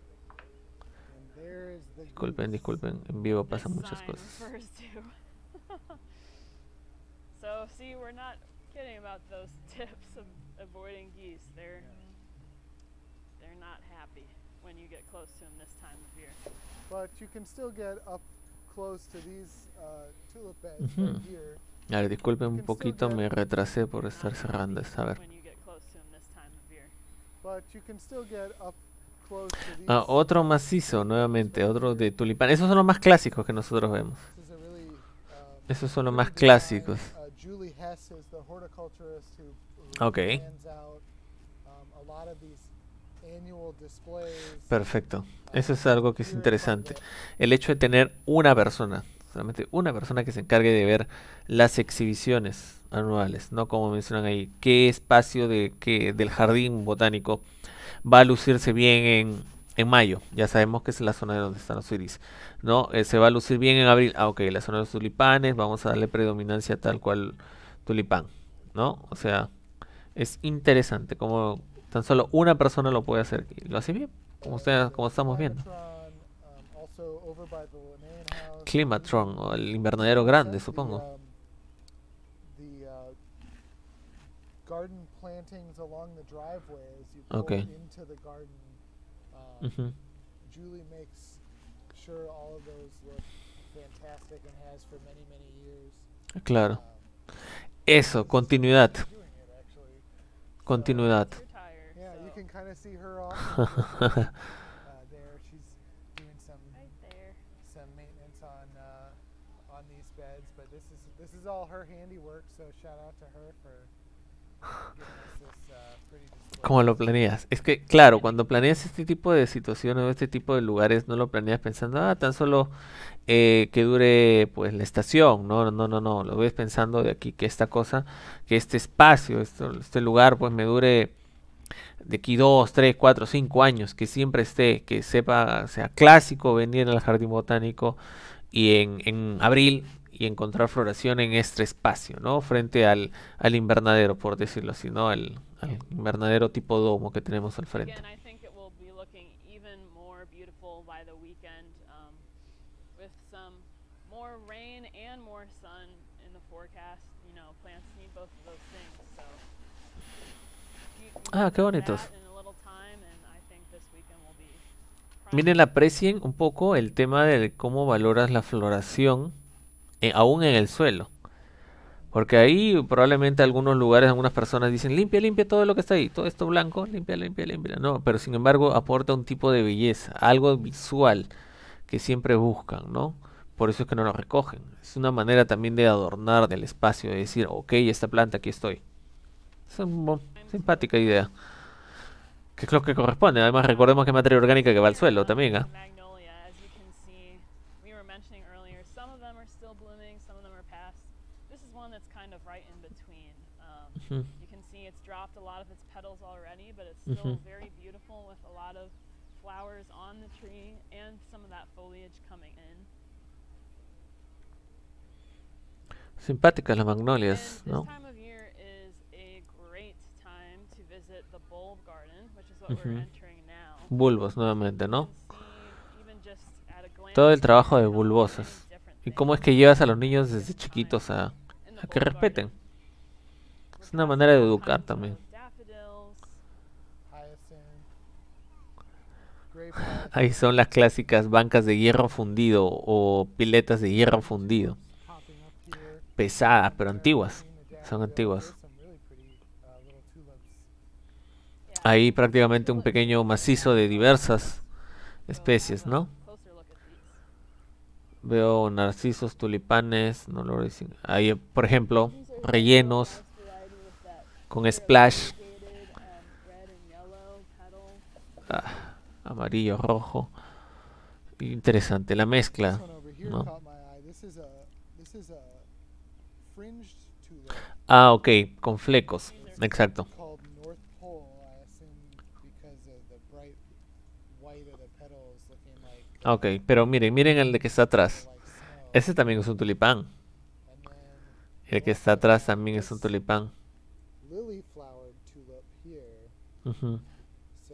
And there is the Disculpen, goose. disculpen, en vivo This pasan muchas sign cosas. refers to. So see, we're not kidding about those tips of avoiding geese. They're they're not happy when you get close to them this time of year. But you can still get up close to these uh, tulip beds right Ujú. here. A ver, disculpen un poquito, me retrasé por They're estar not cerrando happy esta, a ver. when you get close to them this time of year. But you can still get up close to these. Ah, otro macizo, nuevamente, otro de tulipán. Esos son los más clásicos que nosotros vemos. This is a really, um, Esos son los really más clásicos. designed, uh, Julie Julie Hess is the horticulturist who, who Ok. plans out um, a lot of these annual displays. Perfecto. um, Eso es algo que es here in interesante. Farmville. El hecho de tener una persona, solamente una persona que se encargue de ver las exhibiciones anuales, ¿no? Como mencionan ahí, qué espacio de, qué, del jardín botánico va a lucirse bien en, en mayo. Ya sabemos que es la zona de donde están los iris, ¿no? Eh, se va a lucir bien en abril. Ah, ok, la zona de los tulipanes, vamos a darle predominancia tal cual tulipán, ¿no? O sea, es interesante como tan solo una persona lo puede hacer y lo hace bien, como ustedes, como estamos viendo. Climatron, um, also over by the Linnaean House. Climatron o el invernadero He grande, said the, supongo. um, the uh, garden plantings along the driveway as you pull Okay. into the garden. Um, Ujú. Julie makes sure all of those look fantastic and has for many, many years. Claro. Um, Eso, continuidad, doing it actually. continuidad. You're tired. Yeah, you so can kind of see her off uh, there. She's doing some right there. some maintenance on uh, on these beds, but this is this is all her handiwork. So shout out to her for giving us this uh, pretty display. ¿Cómo lo planeas? Es que, claro, cuando planeas este tipo de situaciones o este tipo de lugares, no lo planeas pensando, ah, tan solo eh, que dure pues la estación. No, no, no, no. Lo ves pensando de aquí que esta cosa, que este espacio, esto, este lugar, pues me dure de aquí dos, tres, cuatro, cinco años, que siempre esté, que sepa, sea clásico venir al jardín botánico y en, en abril y encontrar floración en este espacio, ¿no? Frente al, al invernadero, por decirlo así, ¿no? Al, al invernadero tipo domo que tenemos al frente. Again, I think it will be looking even more beautiful by the weekend, um, with some more rain and more sun in the forecast. You know, plants need both of those things, so you, you Ah, get qué that bonitos. in a little time, and I think this weekend will be Miren, prime. aprecien un poco el tema de cómo valoras la floración eh, aún en el suelo. Porque ahí probablemente algunos lugares, algunas personas dicen, limpia, limpia todo lo que está ahí, todo esto blanco, limpia, limpia, limpia. No, pero sin embargo aporta un tipo de belleza, algo visual que siempre buscan, ¿no? Por eso es que no lo recogen. Es una manera también de adornar del espacio, de decir, ok, esta planta, aquí estoy. Es una simpática idea. Que es lo que corresponde. Además, recordemos que es materia orgánica que va al suelo también, ¿ah? Magnolia, as you can see, we were mentioning earlier, some of them are still blooming, some of them are past. This is one that's kind of right in between. Um, Ujú. you can see it's dropped a lot of its petals already, but it's still Ujú. very beautiful with a lot of flowers on the tree and some of that foliage coming in. Simpáticas las And magnolias, this ¿no? time of year is a great time to visit the bulb garden, which is what we're Ujú. entering now. Bulbos nuevamente, You ¿no? can see even just at a glance Todo el here trabajo de how many bulbosas. different Y cómo es things que llevas a are los niños blooming desde at different chiquitos times a, in the a que bulb respeten. garden. We're Es una passing manera de all educar kinds también. of daffodils. Hyacinth, grape hyacinth, Ahí son las clásicas bancas de hierro fundido o piletas de hierro fundido. popping up here. Pesadas, pero There, antiguas. between the Son daffodils, antiguas. there's some really pretty uh, little tulips. Yeah, Ahí and prácticamente un tulips pequeño are macizo de also diversas so have especies, a ¿no? closer look at these. Veo narcisos, tulipanes, no lo dicen. Ahí, por ejemplo, These are rellenos nice variety with that con clear, splash, variegated, um, red and yellow petals. ah, amarillo, rojo. Interesante, la This mezcla, one over here ¿no? caught my eye. This is a this is a fringed tulip Ah, ok, con flecos, These are exacto. called North Pole. I assume because of the bright white of the petals, looking like Ah, ok, uh, pero miren, miren el de que está atrás. like snow. Ese también es un tulipán. And then El que look está at atrás uh, también es un this tulipán. lily flowered tulip here. Ujú. So,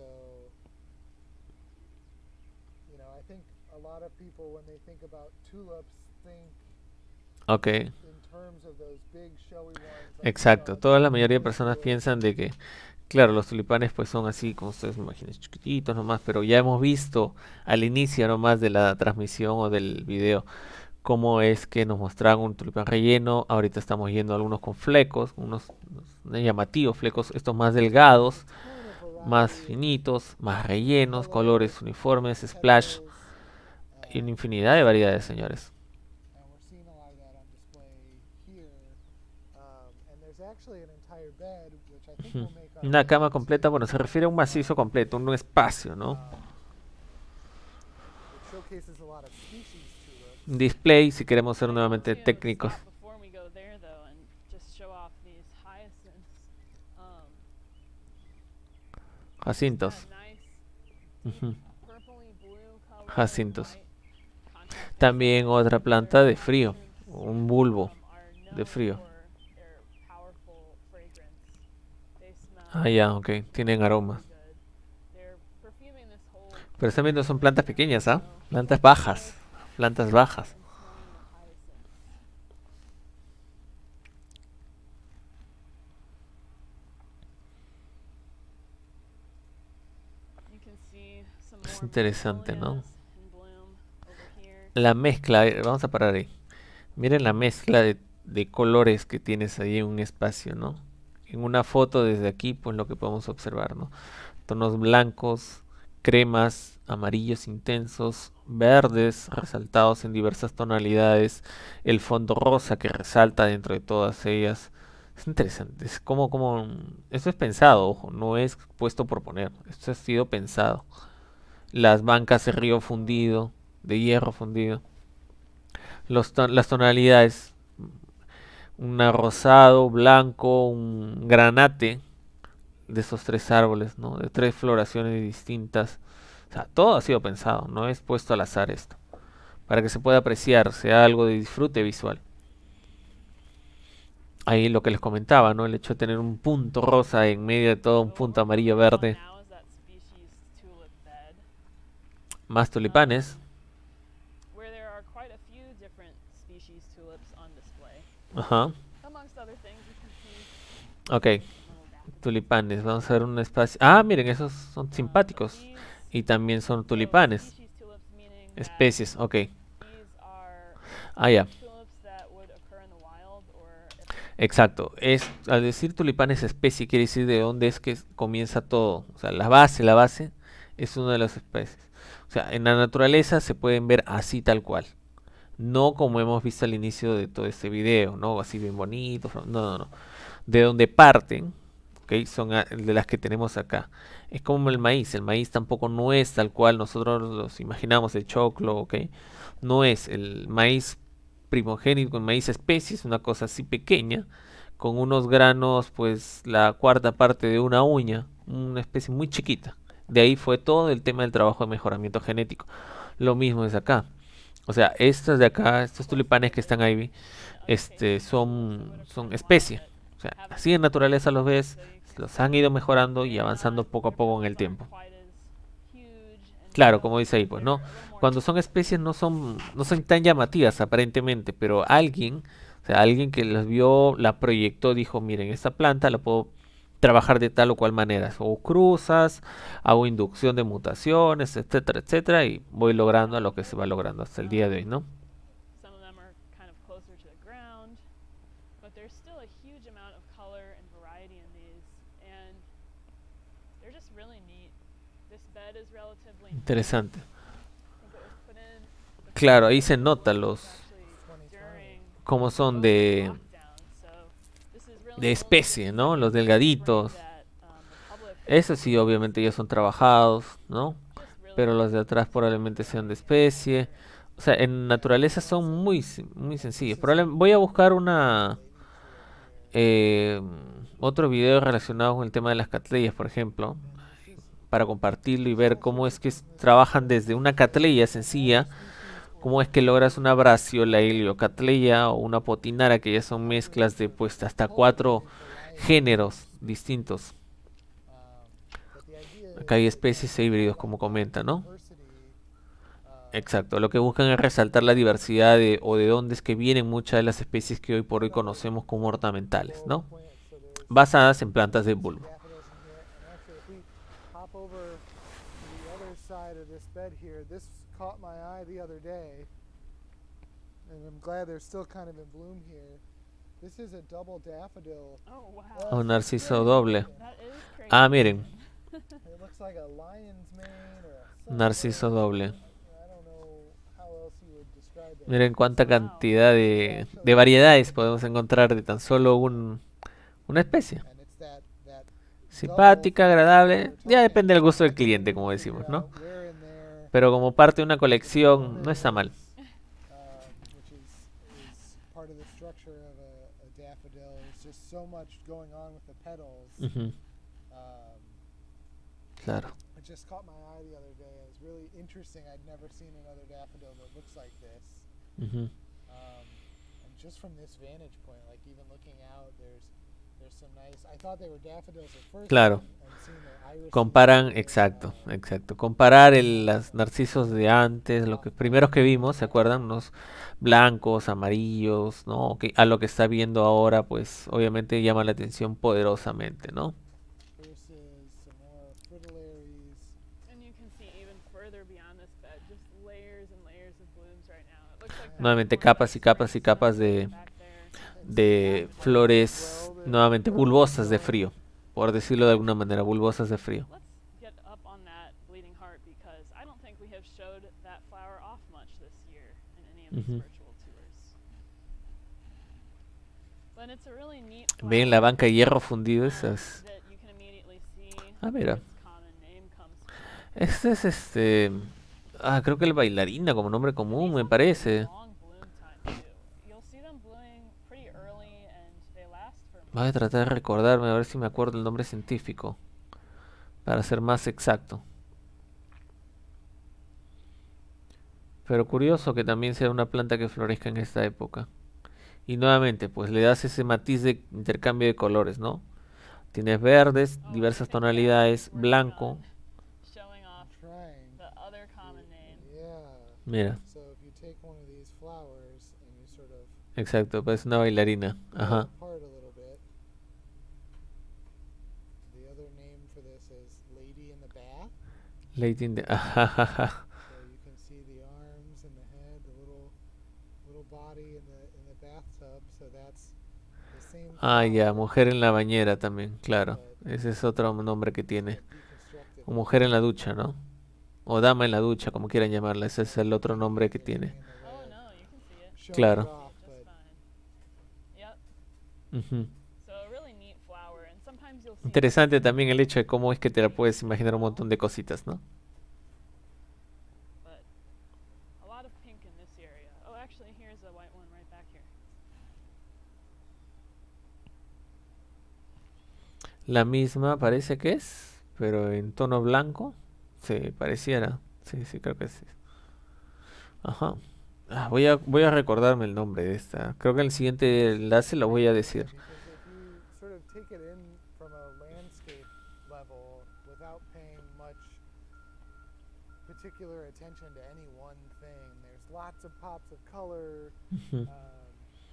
you know, I think a lot of people when they think about tulips think Ok, in terms of those big showy ones like we exacto. saw, Toda the la mayoría de English personas tulip. piensan de que, claro, los tulipanes pues son así, como ustedes me imaginan, chiquititos nomás, pero ya hemos visto al inicio nomás de la transmisión o del video cómo es que nos mostraban un tulipán relleno. Ahorita estamos viendo algunos con flecos, unos, unos llamativos flecos, estos más delgados, Ton of más variety, finitos, más rellenos, color, colores uniformes, splash petals, y una um, infinidad de variedades, señores. and we're seeing a lot of that on display here. Um, and there's actually an entire bed, which I think Ujú. will make our Una cama video completa, too. bueno, se refiere a un macizo completo, un espacio, ¿no? Um, it showcases a lot of species tulips. Un display, si queremos ser Might be nuevamente able to técnicos. stop before we go there though and just show off these hyacinths. Um, Jacintos. got a nice Ujú. purpley blue color, Jacintos. white contrast También with otra the planta other de frío, hyacinths, un bulbo um, are de known frío. for their powerful fragrance. They smell Ah, ya, ok, tienen really aromas. good. They're perfuming this whole Pero están viendo, son plantas pequeñas, ¿ah? so Plantas bajas, plantas bajas. and smelling the hyacinths. You can see some Es more interesante, ¿no? magnolias in bloom over here. La mezcla, eh, vamos a parar ahí. Miren la mezcla de, de colores que tienes ahí en un espacio, ¿no? En una foto desde aquí, pues lo que podemos observar, ¿no? Tonos blancos, cremas, amarillos intensos, verdes resaltados en diversas tonalidades, el fondo rosa que resalta dentro de todas ellas. Es interesante, es como, como, esto es pensado, ojo, no es puesto por poner, esto ha sido pensado. Las bancas de río fundido, de hierro fundido, los ton- las tonalidades, un rosado, blanco, un granate de esos tres árboles, ¿no? De tres floraciones distintas. O sea, todo ha sido pensado, no es puesto al azar esto, para que se pueda apreciar, sea algo de disfrute visual. Ahí lo que les comentaba, ¿no? El hecho de tener un punto rosa en medio de todo un So what punto we're amarillo focused on verde, now is that species tulip bed, más tulipanes. where there are quite a few different species tulips on display. Ajá, Amongst other things, you can see ok, little daffodils. tulipanes. Vamos a ver un espacio. Ah, miren, esos son Um, so simpáticos. these, Y también son so tulipanes. species tulips meaning that Especies, ok. these are Ah, ya. tulips that would occur in the wild or if Exacto. Es, al decir tulipanes especie, quiere decir de dónde es que s- comienza todo. O sea, la base, la base es una de las especies. O sea, en la naturaleza se pueden ver así tal cual. No como hemos visto al inicio de todo este video, ¿no? Así bien bonitos. No, no, no. De donde parten, ¿ok? Son a- de las que tenemos acá. Es como el maíz. El maíz tampoco no es tal cual nosotros los imaginamos, el choclo, ¿ok? No es el maíz primogénito, el maíz especie, es una cosa así pequeña, con unos granos, pues la cuarta parte de una uña, una especie muy chiquita. De ahí fue todo el tema del trabajo de mejoramiento genético. Lo mismo es acá. O sea, estas de acá, estos tulipanes que están ahí, este, son, son especie. O sea, así en naturaleza los ves, los han ido mejorando y avanzando poco a poco en el tiempo. Claro, como dice ahí, pues, ¿no? Cuando son especies no son, no son tan llamativas aparentemente, pero alguien, o sea, alguien que las vio, la proyectó, dijo, miren, esta planta la puedo trabajar de tal o cual manera. O cruzas, hago inducción de mutaciones, etcétera, etcétera, y voy logrando lo que se va logrando hasta el día de hoy, ¿no? Some of them are kind of closer to the ground, but there's still a huge amount of color and variety in these, and they're just really neat. This bed is relatively new. Interesante. I think it was put in the Claro, ahí first se bloom nota was los, actually during cómo son most of de, lockdown, so this is really de only especie, the ¿no? second Los spring delgaditos. that, um, the public Eso sí, obviamente ya son trabajados, ¿no? just really Pero los de atrás probablemente sean de especie. O sea, en naturaleza son muy, sen- muy sencillos. Probable- voy a buscar una eh, otro video relacionado con el tema de las catleyas, por ejemplo, para compartirlo y ver cómo es que s- trabajan desde una catleya sencilla, cómo es que logras una braciola heliocatleya o una potinara, que ya son mezclas de pues hasta cuatro géneros distintos. Acá hay especies e híbridos, como comenta, ¿no? Exacto, lo que buscan es resaltar la diversidad de, o de dónde es que vienen muchas de las especies que hoy por hoy conocemos como ornamentales, ¿no? Basadas en plantas de bulbo. daffodils in here, and actually, if we hop over to the other side of this bed here, this caught my eye the other day, and I'm glad they're still kind of in bloom here. This is a double daffodil. Oh wow, Oh, Un it's narciso pretty doble. looking. that is crazy. Ah, miren, It looks like a lion's mane or a narciso sunburst. doble. I don't know how else you would describe describe it. Miren cuánta Wow. cantidad de, de variedades podemos encontrar de tan solo un, una especie. And it's that that Simpática, agradable, double ya token. depende del gusto del I can cliente, como figure decimos, ¿no? out where in there Pero como parte de una colección, no está mal. um, which is, is part of the structure of a, a daffodil. There's just so much going on with the petals. Ujú, Um, claro. it just caught my eye the other day. It was really interesting. I'd never seen another daffodil that looks like this. Ujú. Um, and just from this vantage point, like even looking out, there's there's some nice. I thought they were daffodils at first. Claro. And, and seeing their irises Comparan, and, exacto, uh, exacto. Comparar el, las narcisos de antes, lo que primeros que vimos, ¿se acuerdan? Unos blancos, amarillos, ¿no? Que, a lo que está viendo ahora, pues obviamente llama la atención poderosamente, ¿no? versus some more fritillaries. And you can see even further beyond this bed, just layers and layers of blooms right now. It looks like that Nuevamente one capas y spring capas y capas sun de, back there. de flores, nuevamente bulbosas de frío, por decirlo de alguna manera, bulbosas de frío. Let's get up on that bleeding heart because I don't think we have showed that flower off much this year in any of these Ujú. virtual tours. But it's a really neat Ven la flower, banca de hierro fundido, um, esas. that you can immediately see Ah, where mira. its common name comes from. Este es este. Ah, creo que el bailarina como nombre común, me parece. Long bloom time too. You'll see them blooming pretty early and they last for Voy a tratar de recordarme a ver si me acuerdo el nombre científico, para ser más exacto. Pero curioso que también sea una planta que florezca en esta época. Y nuevamente, pues le das ese matiz de intercambio de colores, ¿no? Tienes verdes, Oh, I diversas think we are tonalidades, working blanco. on showing off Trying. the other common name. Yeah. Mira, So if you take one of these flowers and you sort of exacto, pues una bailarina. pull it Ajá. apart a little bit. The other name for this is Lady in the Bath. Lady in the- ajajaja. So you can see the arms and the head, the little little body in the in the bathtub. So that's the same Ah, ya, flower, mujer en la bañera también, claro. but Ese es otro nombre que tiene. but deconstructed. O mujer en la ducha, ¿no? O dama en la ducha, como quieran llamarla. Ese es el otro nombre que tiene. In the Oh way of no, you can see it. showing Claro. it See off, it just but fine. Yep. Ujú. So a really neat flower, and sometimes you'll see Interesante también el hecho de cómo es que te la puedes imaginar un montón de cositas, ¿no? but a lot of pink in this area. Oh, actually, here's a white one right back here. La misma parece que es, pero en tono blanco. Sí, pareciera. Sí, sí, creo que sí. Ajá. Ah, voy a, voy a recordarme el nombre de esta. Creo que en el siguiente enlace lo voy a decir. because if you sort of take it in from a landscape level without paying much particular attention to any one thing, there's lots of pops of color. Ujú. Um,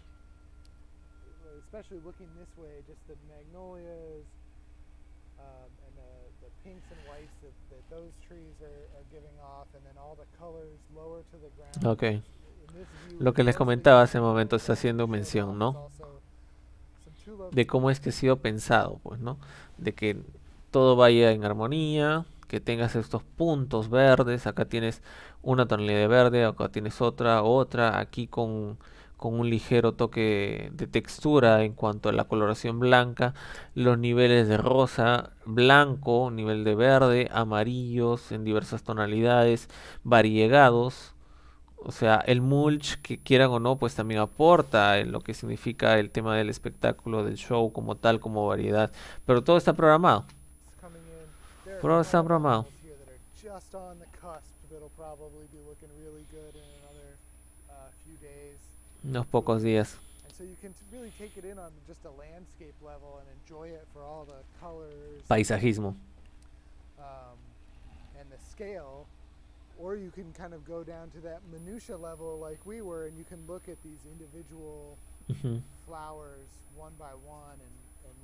especially looking this way, just the magnolias um, and the, the pinks and whites that, that those trees are, are giving off, and then all the colors lower to the ground. Ok. In this view, Lo it's que les mostly comentaba hace un yellow, momento but está haciendo shows mención, off ¿no? also some tulips. De cómo es que ha sido pensado, pues, ¿no? De que todo vaya en armonía, que tengas estos puntos verdes, acá tienes una tonalidad de verde, acá tienes otra, otra, aquí con, con un ligero toque de textura en cuanto a la coloración blanca, los niveles de rosa, blanco, nivel de verde, amarillos en diversas tonalidades, variegados. O sea, el mulch, que quieran o no, pues también aporta en lo que significa el tema del espectáculo, del show como tal, como variedad. Pero todo está programado. It's coming in. There are Pero a está couple programado. animals here that are just on the cusp that'll probably be looking really good in another uh, few days. Unos pocos días. And so you can t- really take it in on just a landscape level and enjoy it for all the colors Paisajismo. um, and the scale. Or you can kind of go down to that minutia level like we were, and you can look at these individual Ujú. flowers one by one and, and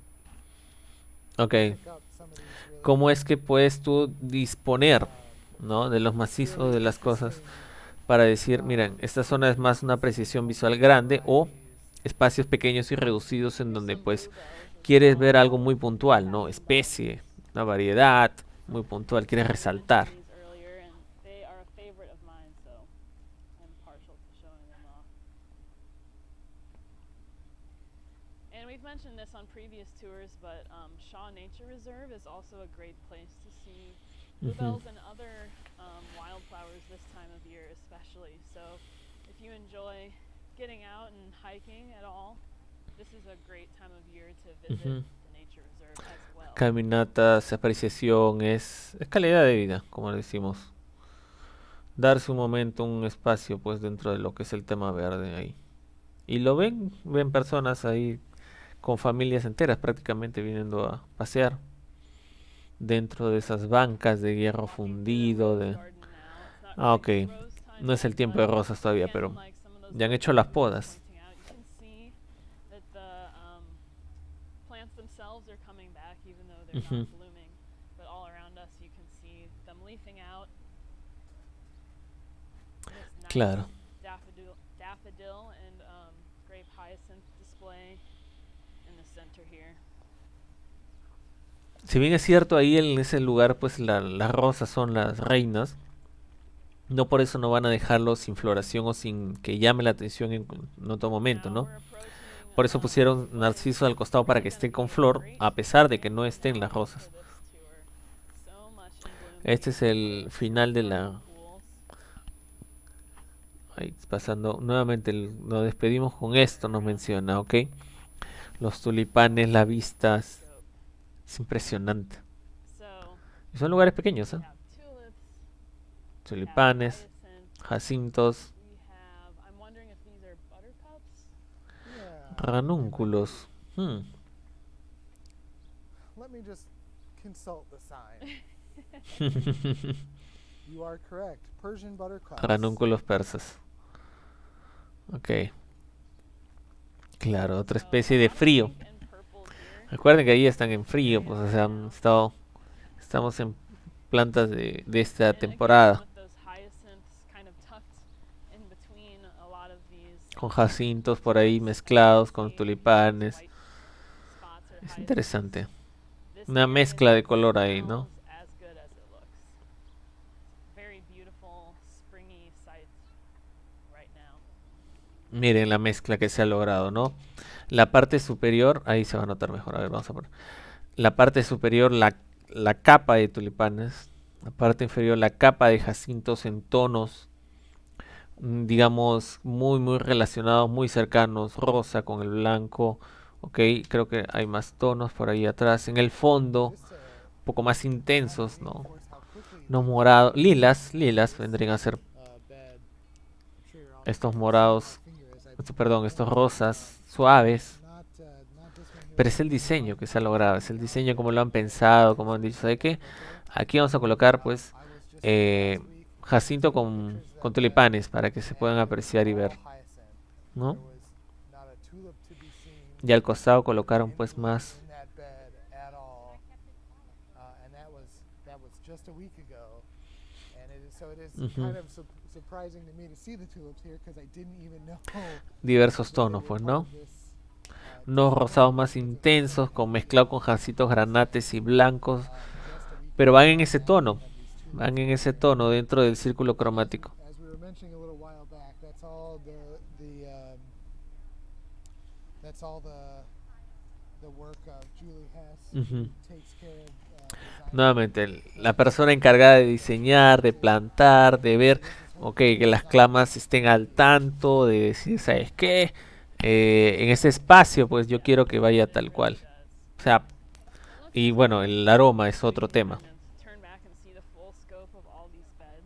Ok. pick up some of these really, ¿Cómo es que puedes tú disponer, um, ¿no? de los macizos, really de las cosas, interesting, para decir, miren, esta zona es más una precisión visual grande o espacios pequeños y reducidos en donde pues quieres ver algo muy puntual, ¿no? Especie, una variedad muy puntual, quieres resaltar. These earlier, and they are a favorite of mine, so I'm partial to showing we've mentioned this on previous tours, but um, Shaw Nature Reserve is also a great place to see bluebells and other um, wildflowers this time of year especially. So if you enjoy getting out and hiking at all, this is a great time of year to visit Ujú. the nature reserve as well. Caminatas, apreciación, es, es calidad de vida, como decimos. Darse un momento, un espacio, pues dentro de lo que es el tema verde ahí. Y lo ven, ven personas ahí con familias enteras prácticamente viniendo a pasear dentro de esas bancas de hierro Walking through the fundido. rose De... garden now. It's not Ah, quite ok. rose time No es el yet, tiempo de but rosas todavía, again, pero like some of those ya han hecho pictures las we were podas. pointing out, you can see that the um, plants themselves are coming back even though they're Ujú. not blooming. But all around us you can see them leafing out. This nice Claro. daffodil, daffodil and um, grape hyacinth display in the center here. Si bien es cierto, ahí en ese lugar, pues la- las rosas son las reinas, no por eso no van a dejarlo sin floración o sin que llame la atención en, en otro momento, Now ¿no? we're approaching Por eso um, pusieron spring, narcisos al costado para que really gonna esté con be a flor, great a pesar de que spring no estén las now for rosas. this tour. So much in bloom Este es el here. final de Garden la... pools. Ahí pasando, nuevamente el- nos despedimos con esto, nos menciona, ¿ok? Los tulipanes, la vista, es, Scope. es impresionante. So Y son lugares pequeños, we ¿eh? have tulips, we have Tulipanes, hyacinths, jacintos, we have, I'm wondering if these are buttercups. Yeah. ranúnculos. Hmm. Let me just consult the sign. You are correct. Persian buttercups. Ranúnculos persas. Ok. Claro, otra So especie a de lot of frío. pink and purple here. Recuerden que ahí están en frío, pues o sea, han estado, estamos en plantas de, de esta And again, temporada. with those hyacinths kind of tucked in between a lot of these Con jacintos por ahí mezclados con see tulipanes. white spots or Es hyacinths. interesante. This Una area mezcla de just color ahí, ¿no? smells as good as it looks. Very beautiful, springy sight right now. Miren la mezcla que se ha logrado, ¿no? La parte superior, ahí se va a notar mejor. A ver, vamos a poner. La parte superior, la, la capa de tulipanes. La parte inferior, la capa de jacintos en tonos, mm, digamos, muy, muy relacionados, muy cercanos. Rosa con el blanco. Ok, creo que hay más tonos por ahí atrás. En el fondo, Just to un poco más intensos, ¿no? reinforce how quickly Los these morados, trees lilas, can lilas produce, vendrían a ser uh, bed. I'm sure you're all estos gonna see morados, my finger as I esto, put perdón, it estos down. rosas suaves. Not, uh, not this one here, Pero es but el the diseño one que se ha on the logrado, left. es el diseño como lo han pensado, como han dicho, ¿sabe qué? Aquí vamos a colocar pues I was just eh, last week jacinto taking con, pictures of con that bed, tulipanes para que se and puedan it was apreciar y all ver, hyacinth. ¿no? There was not a tulip to be seen Y al costado colocaron in, pues más, in that bed at all. Uh, and that was that was just a week ago. And it is, so it is Ujú. kind of su- surprising to me to see the tulips here because I didn't even know diversos that they tonos were pues, part ¿no? of this, uh, Unos this rosados plan. más It's a intensos, very con mezclado con jacitos granates y blancos, uh, just a week pero ago van en ese planting tono, of these tulips van en ese here. tono dentro del círculo cromático. As we were mentioning a little while back, that's all the the um, that's all the the work of Julie Hess, who Ujú. takes care of uh, designing Nuevamente, el- la persona encargada de diseñar, de plantar, de ver, ok, que las clamas estén al tanto, de decir, ¿sabes qué? Eh, en ese espacio, pues yo quiero que vaya tal cual. O sea, y bueno, el aroma es otro tema. Turn back and see the full scope of all these beds.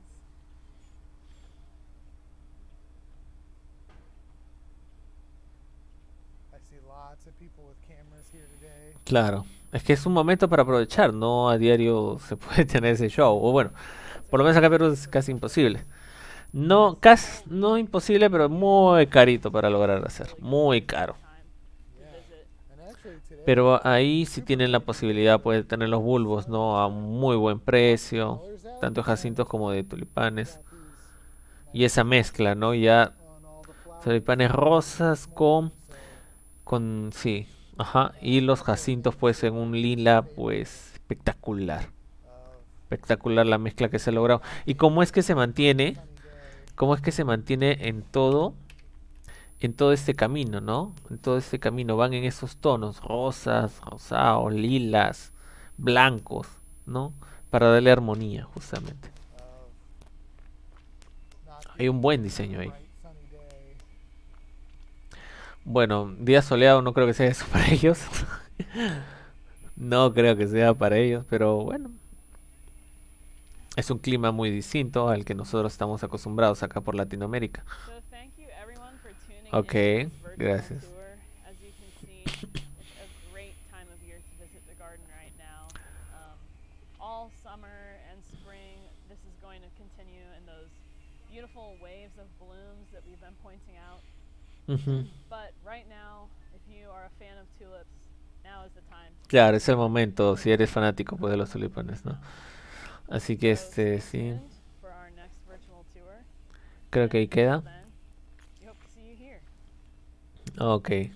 I see lots of people with cameras here today. Claro, es que es un momento para aprovechar, no a diario se puede tener ese show, o bueno, por lo menos acá en Perú es casi imposible. No, casi, no imposible, pero muy carito para lograr hacer, muy caro. Yeah. And actually today, Pero ahí sí tienen la posibilidad, puede tener los bulbos, ¿no? A un muy buen precio, colors out, tanto de jacintos como de tulipanes. got these Y esa mezcla, ¿no? Ya on all the flowers. tulipanes rosas con, So con, sí, ajá, y los jacintos pues en un lila, pues espectacular. uh, Espectacular la mezcla que se ha logrado. ¿Y cómo es que se mantiene? sunny day. ¿Cómo es que se mantiene en todo en todo este camino, ¿no? En todo este camino van en esos tonos, rosas, rosados, lilas, blancos, ¿no? Para darle armonía, justamente. Of not Hay un being buen a diseño ahí. bright sunny day. Bueno, día soleado no creo que sea eso para ellos. No creo que sea para ellos, pero bueno, es un clima muy distinto al que nosotros estamos acostumbrados acá por Latinoamérica. So thank you everyone for tuning Ok, in to this virtual gracias. tour. As you can see, it's a great time of year to visit the garden right now. Um, all summer and spring, this is going to continue in those beautiful waves of blooms that we've been pointing out. Ujú. But right now, if you are a fan of tulips, now is the time to Claro, es el momento, si eres fanático pues de los tulipanes, ¿no? Así que So stay este, sí, tuned for our next virtual tour. creo que ahí And until queda. then, we hope to see you here. Ok,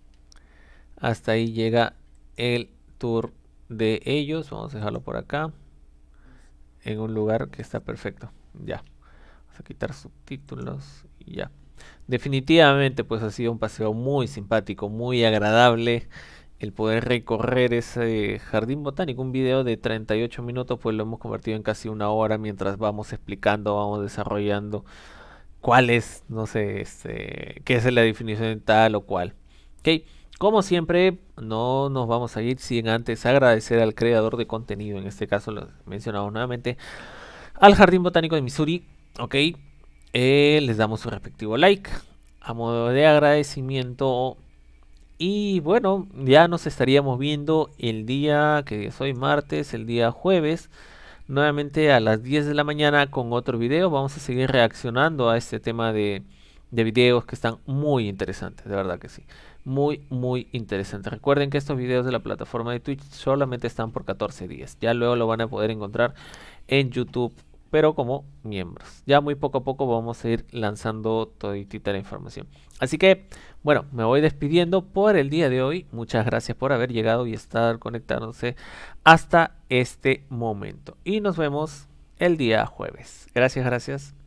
hasta ahí llega el tour de ellos. Vamos a dejarlo por acá, en un lugar que está perfecto. Ya, vamos a quitar subtítulos y ya. Definitivamente pues ha sido un paseo muy simpático, muy agradable el poder recorrer ese jardín botánico. Un video de treinta y ocho minutos pues lo hemos convertido en casi una hora mientras vamos explicando, vamos desarrollando cuál es, no sé, este, qué es la definición de tal o cual. Ok, como siempre, no nos vamos a ir sin antes agradecer al creador de contenido, en este caso lo mencionamos nuevamente, al Jardín Botánico de Missouri. Ok, eh, les damos su respectivo like a modo de agradecimiento. Y bueno, ya nos estaríamos viendo el día que es hoy martes, el día jueves, nuevamente a las diez de la mañana con otro video. Vamos a seguir reaccionando a este tema de, de videos que están muy interesantes, de verdad que sí. Muy, muy interesantes. Recuerden que estos videos de la plataforma de Twitch solamente están por catorce días. Ya luego lo van a poder encontrar en YouTube, pero como miembros. Ya muy poco a poco vamos a ir lanzando toditita la información. Así que, bueno, me voy despidiendo por el día de hoy. Muchas gracias por haber llegado y estar conectándose hasta este momento. Y nos vemos el día jueves. Gracias, gracias.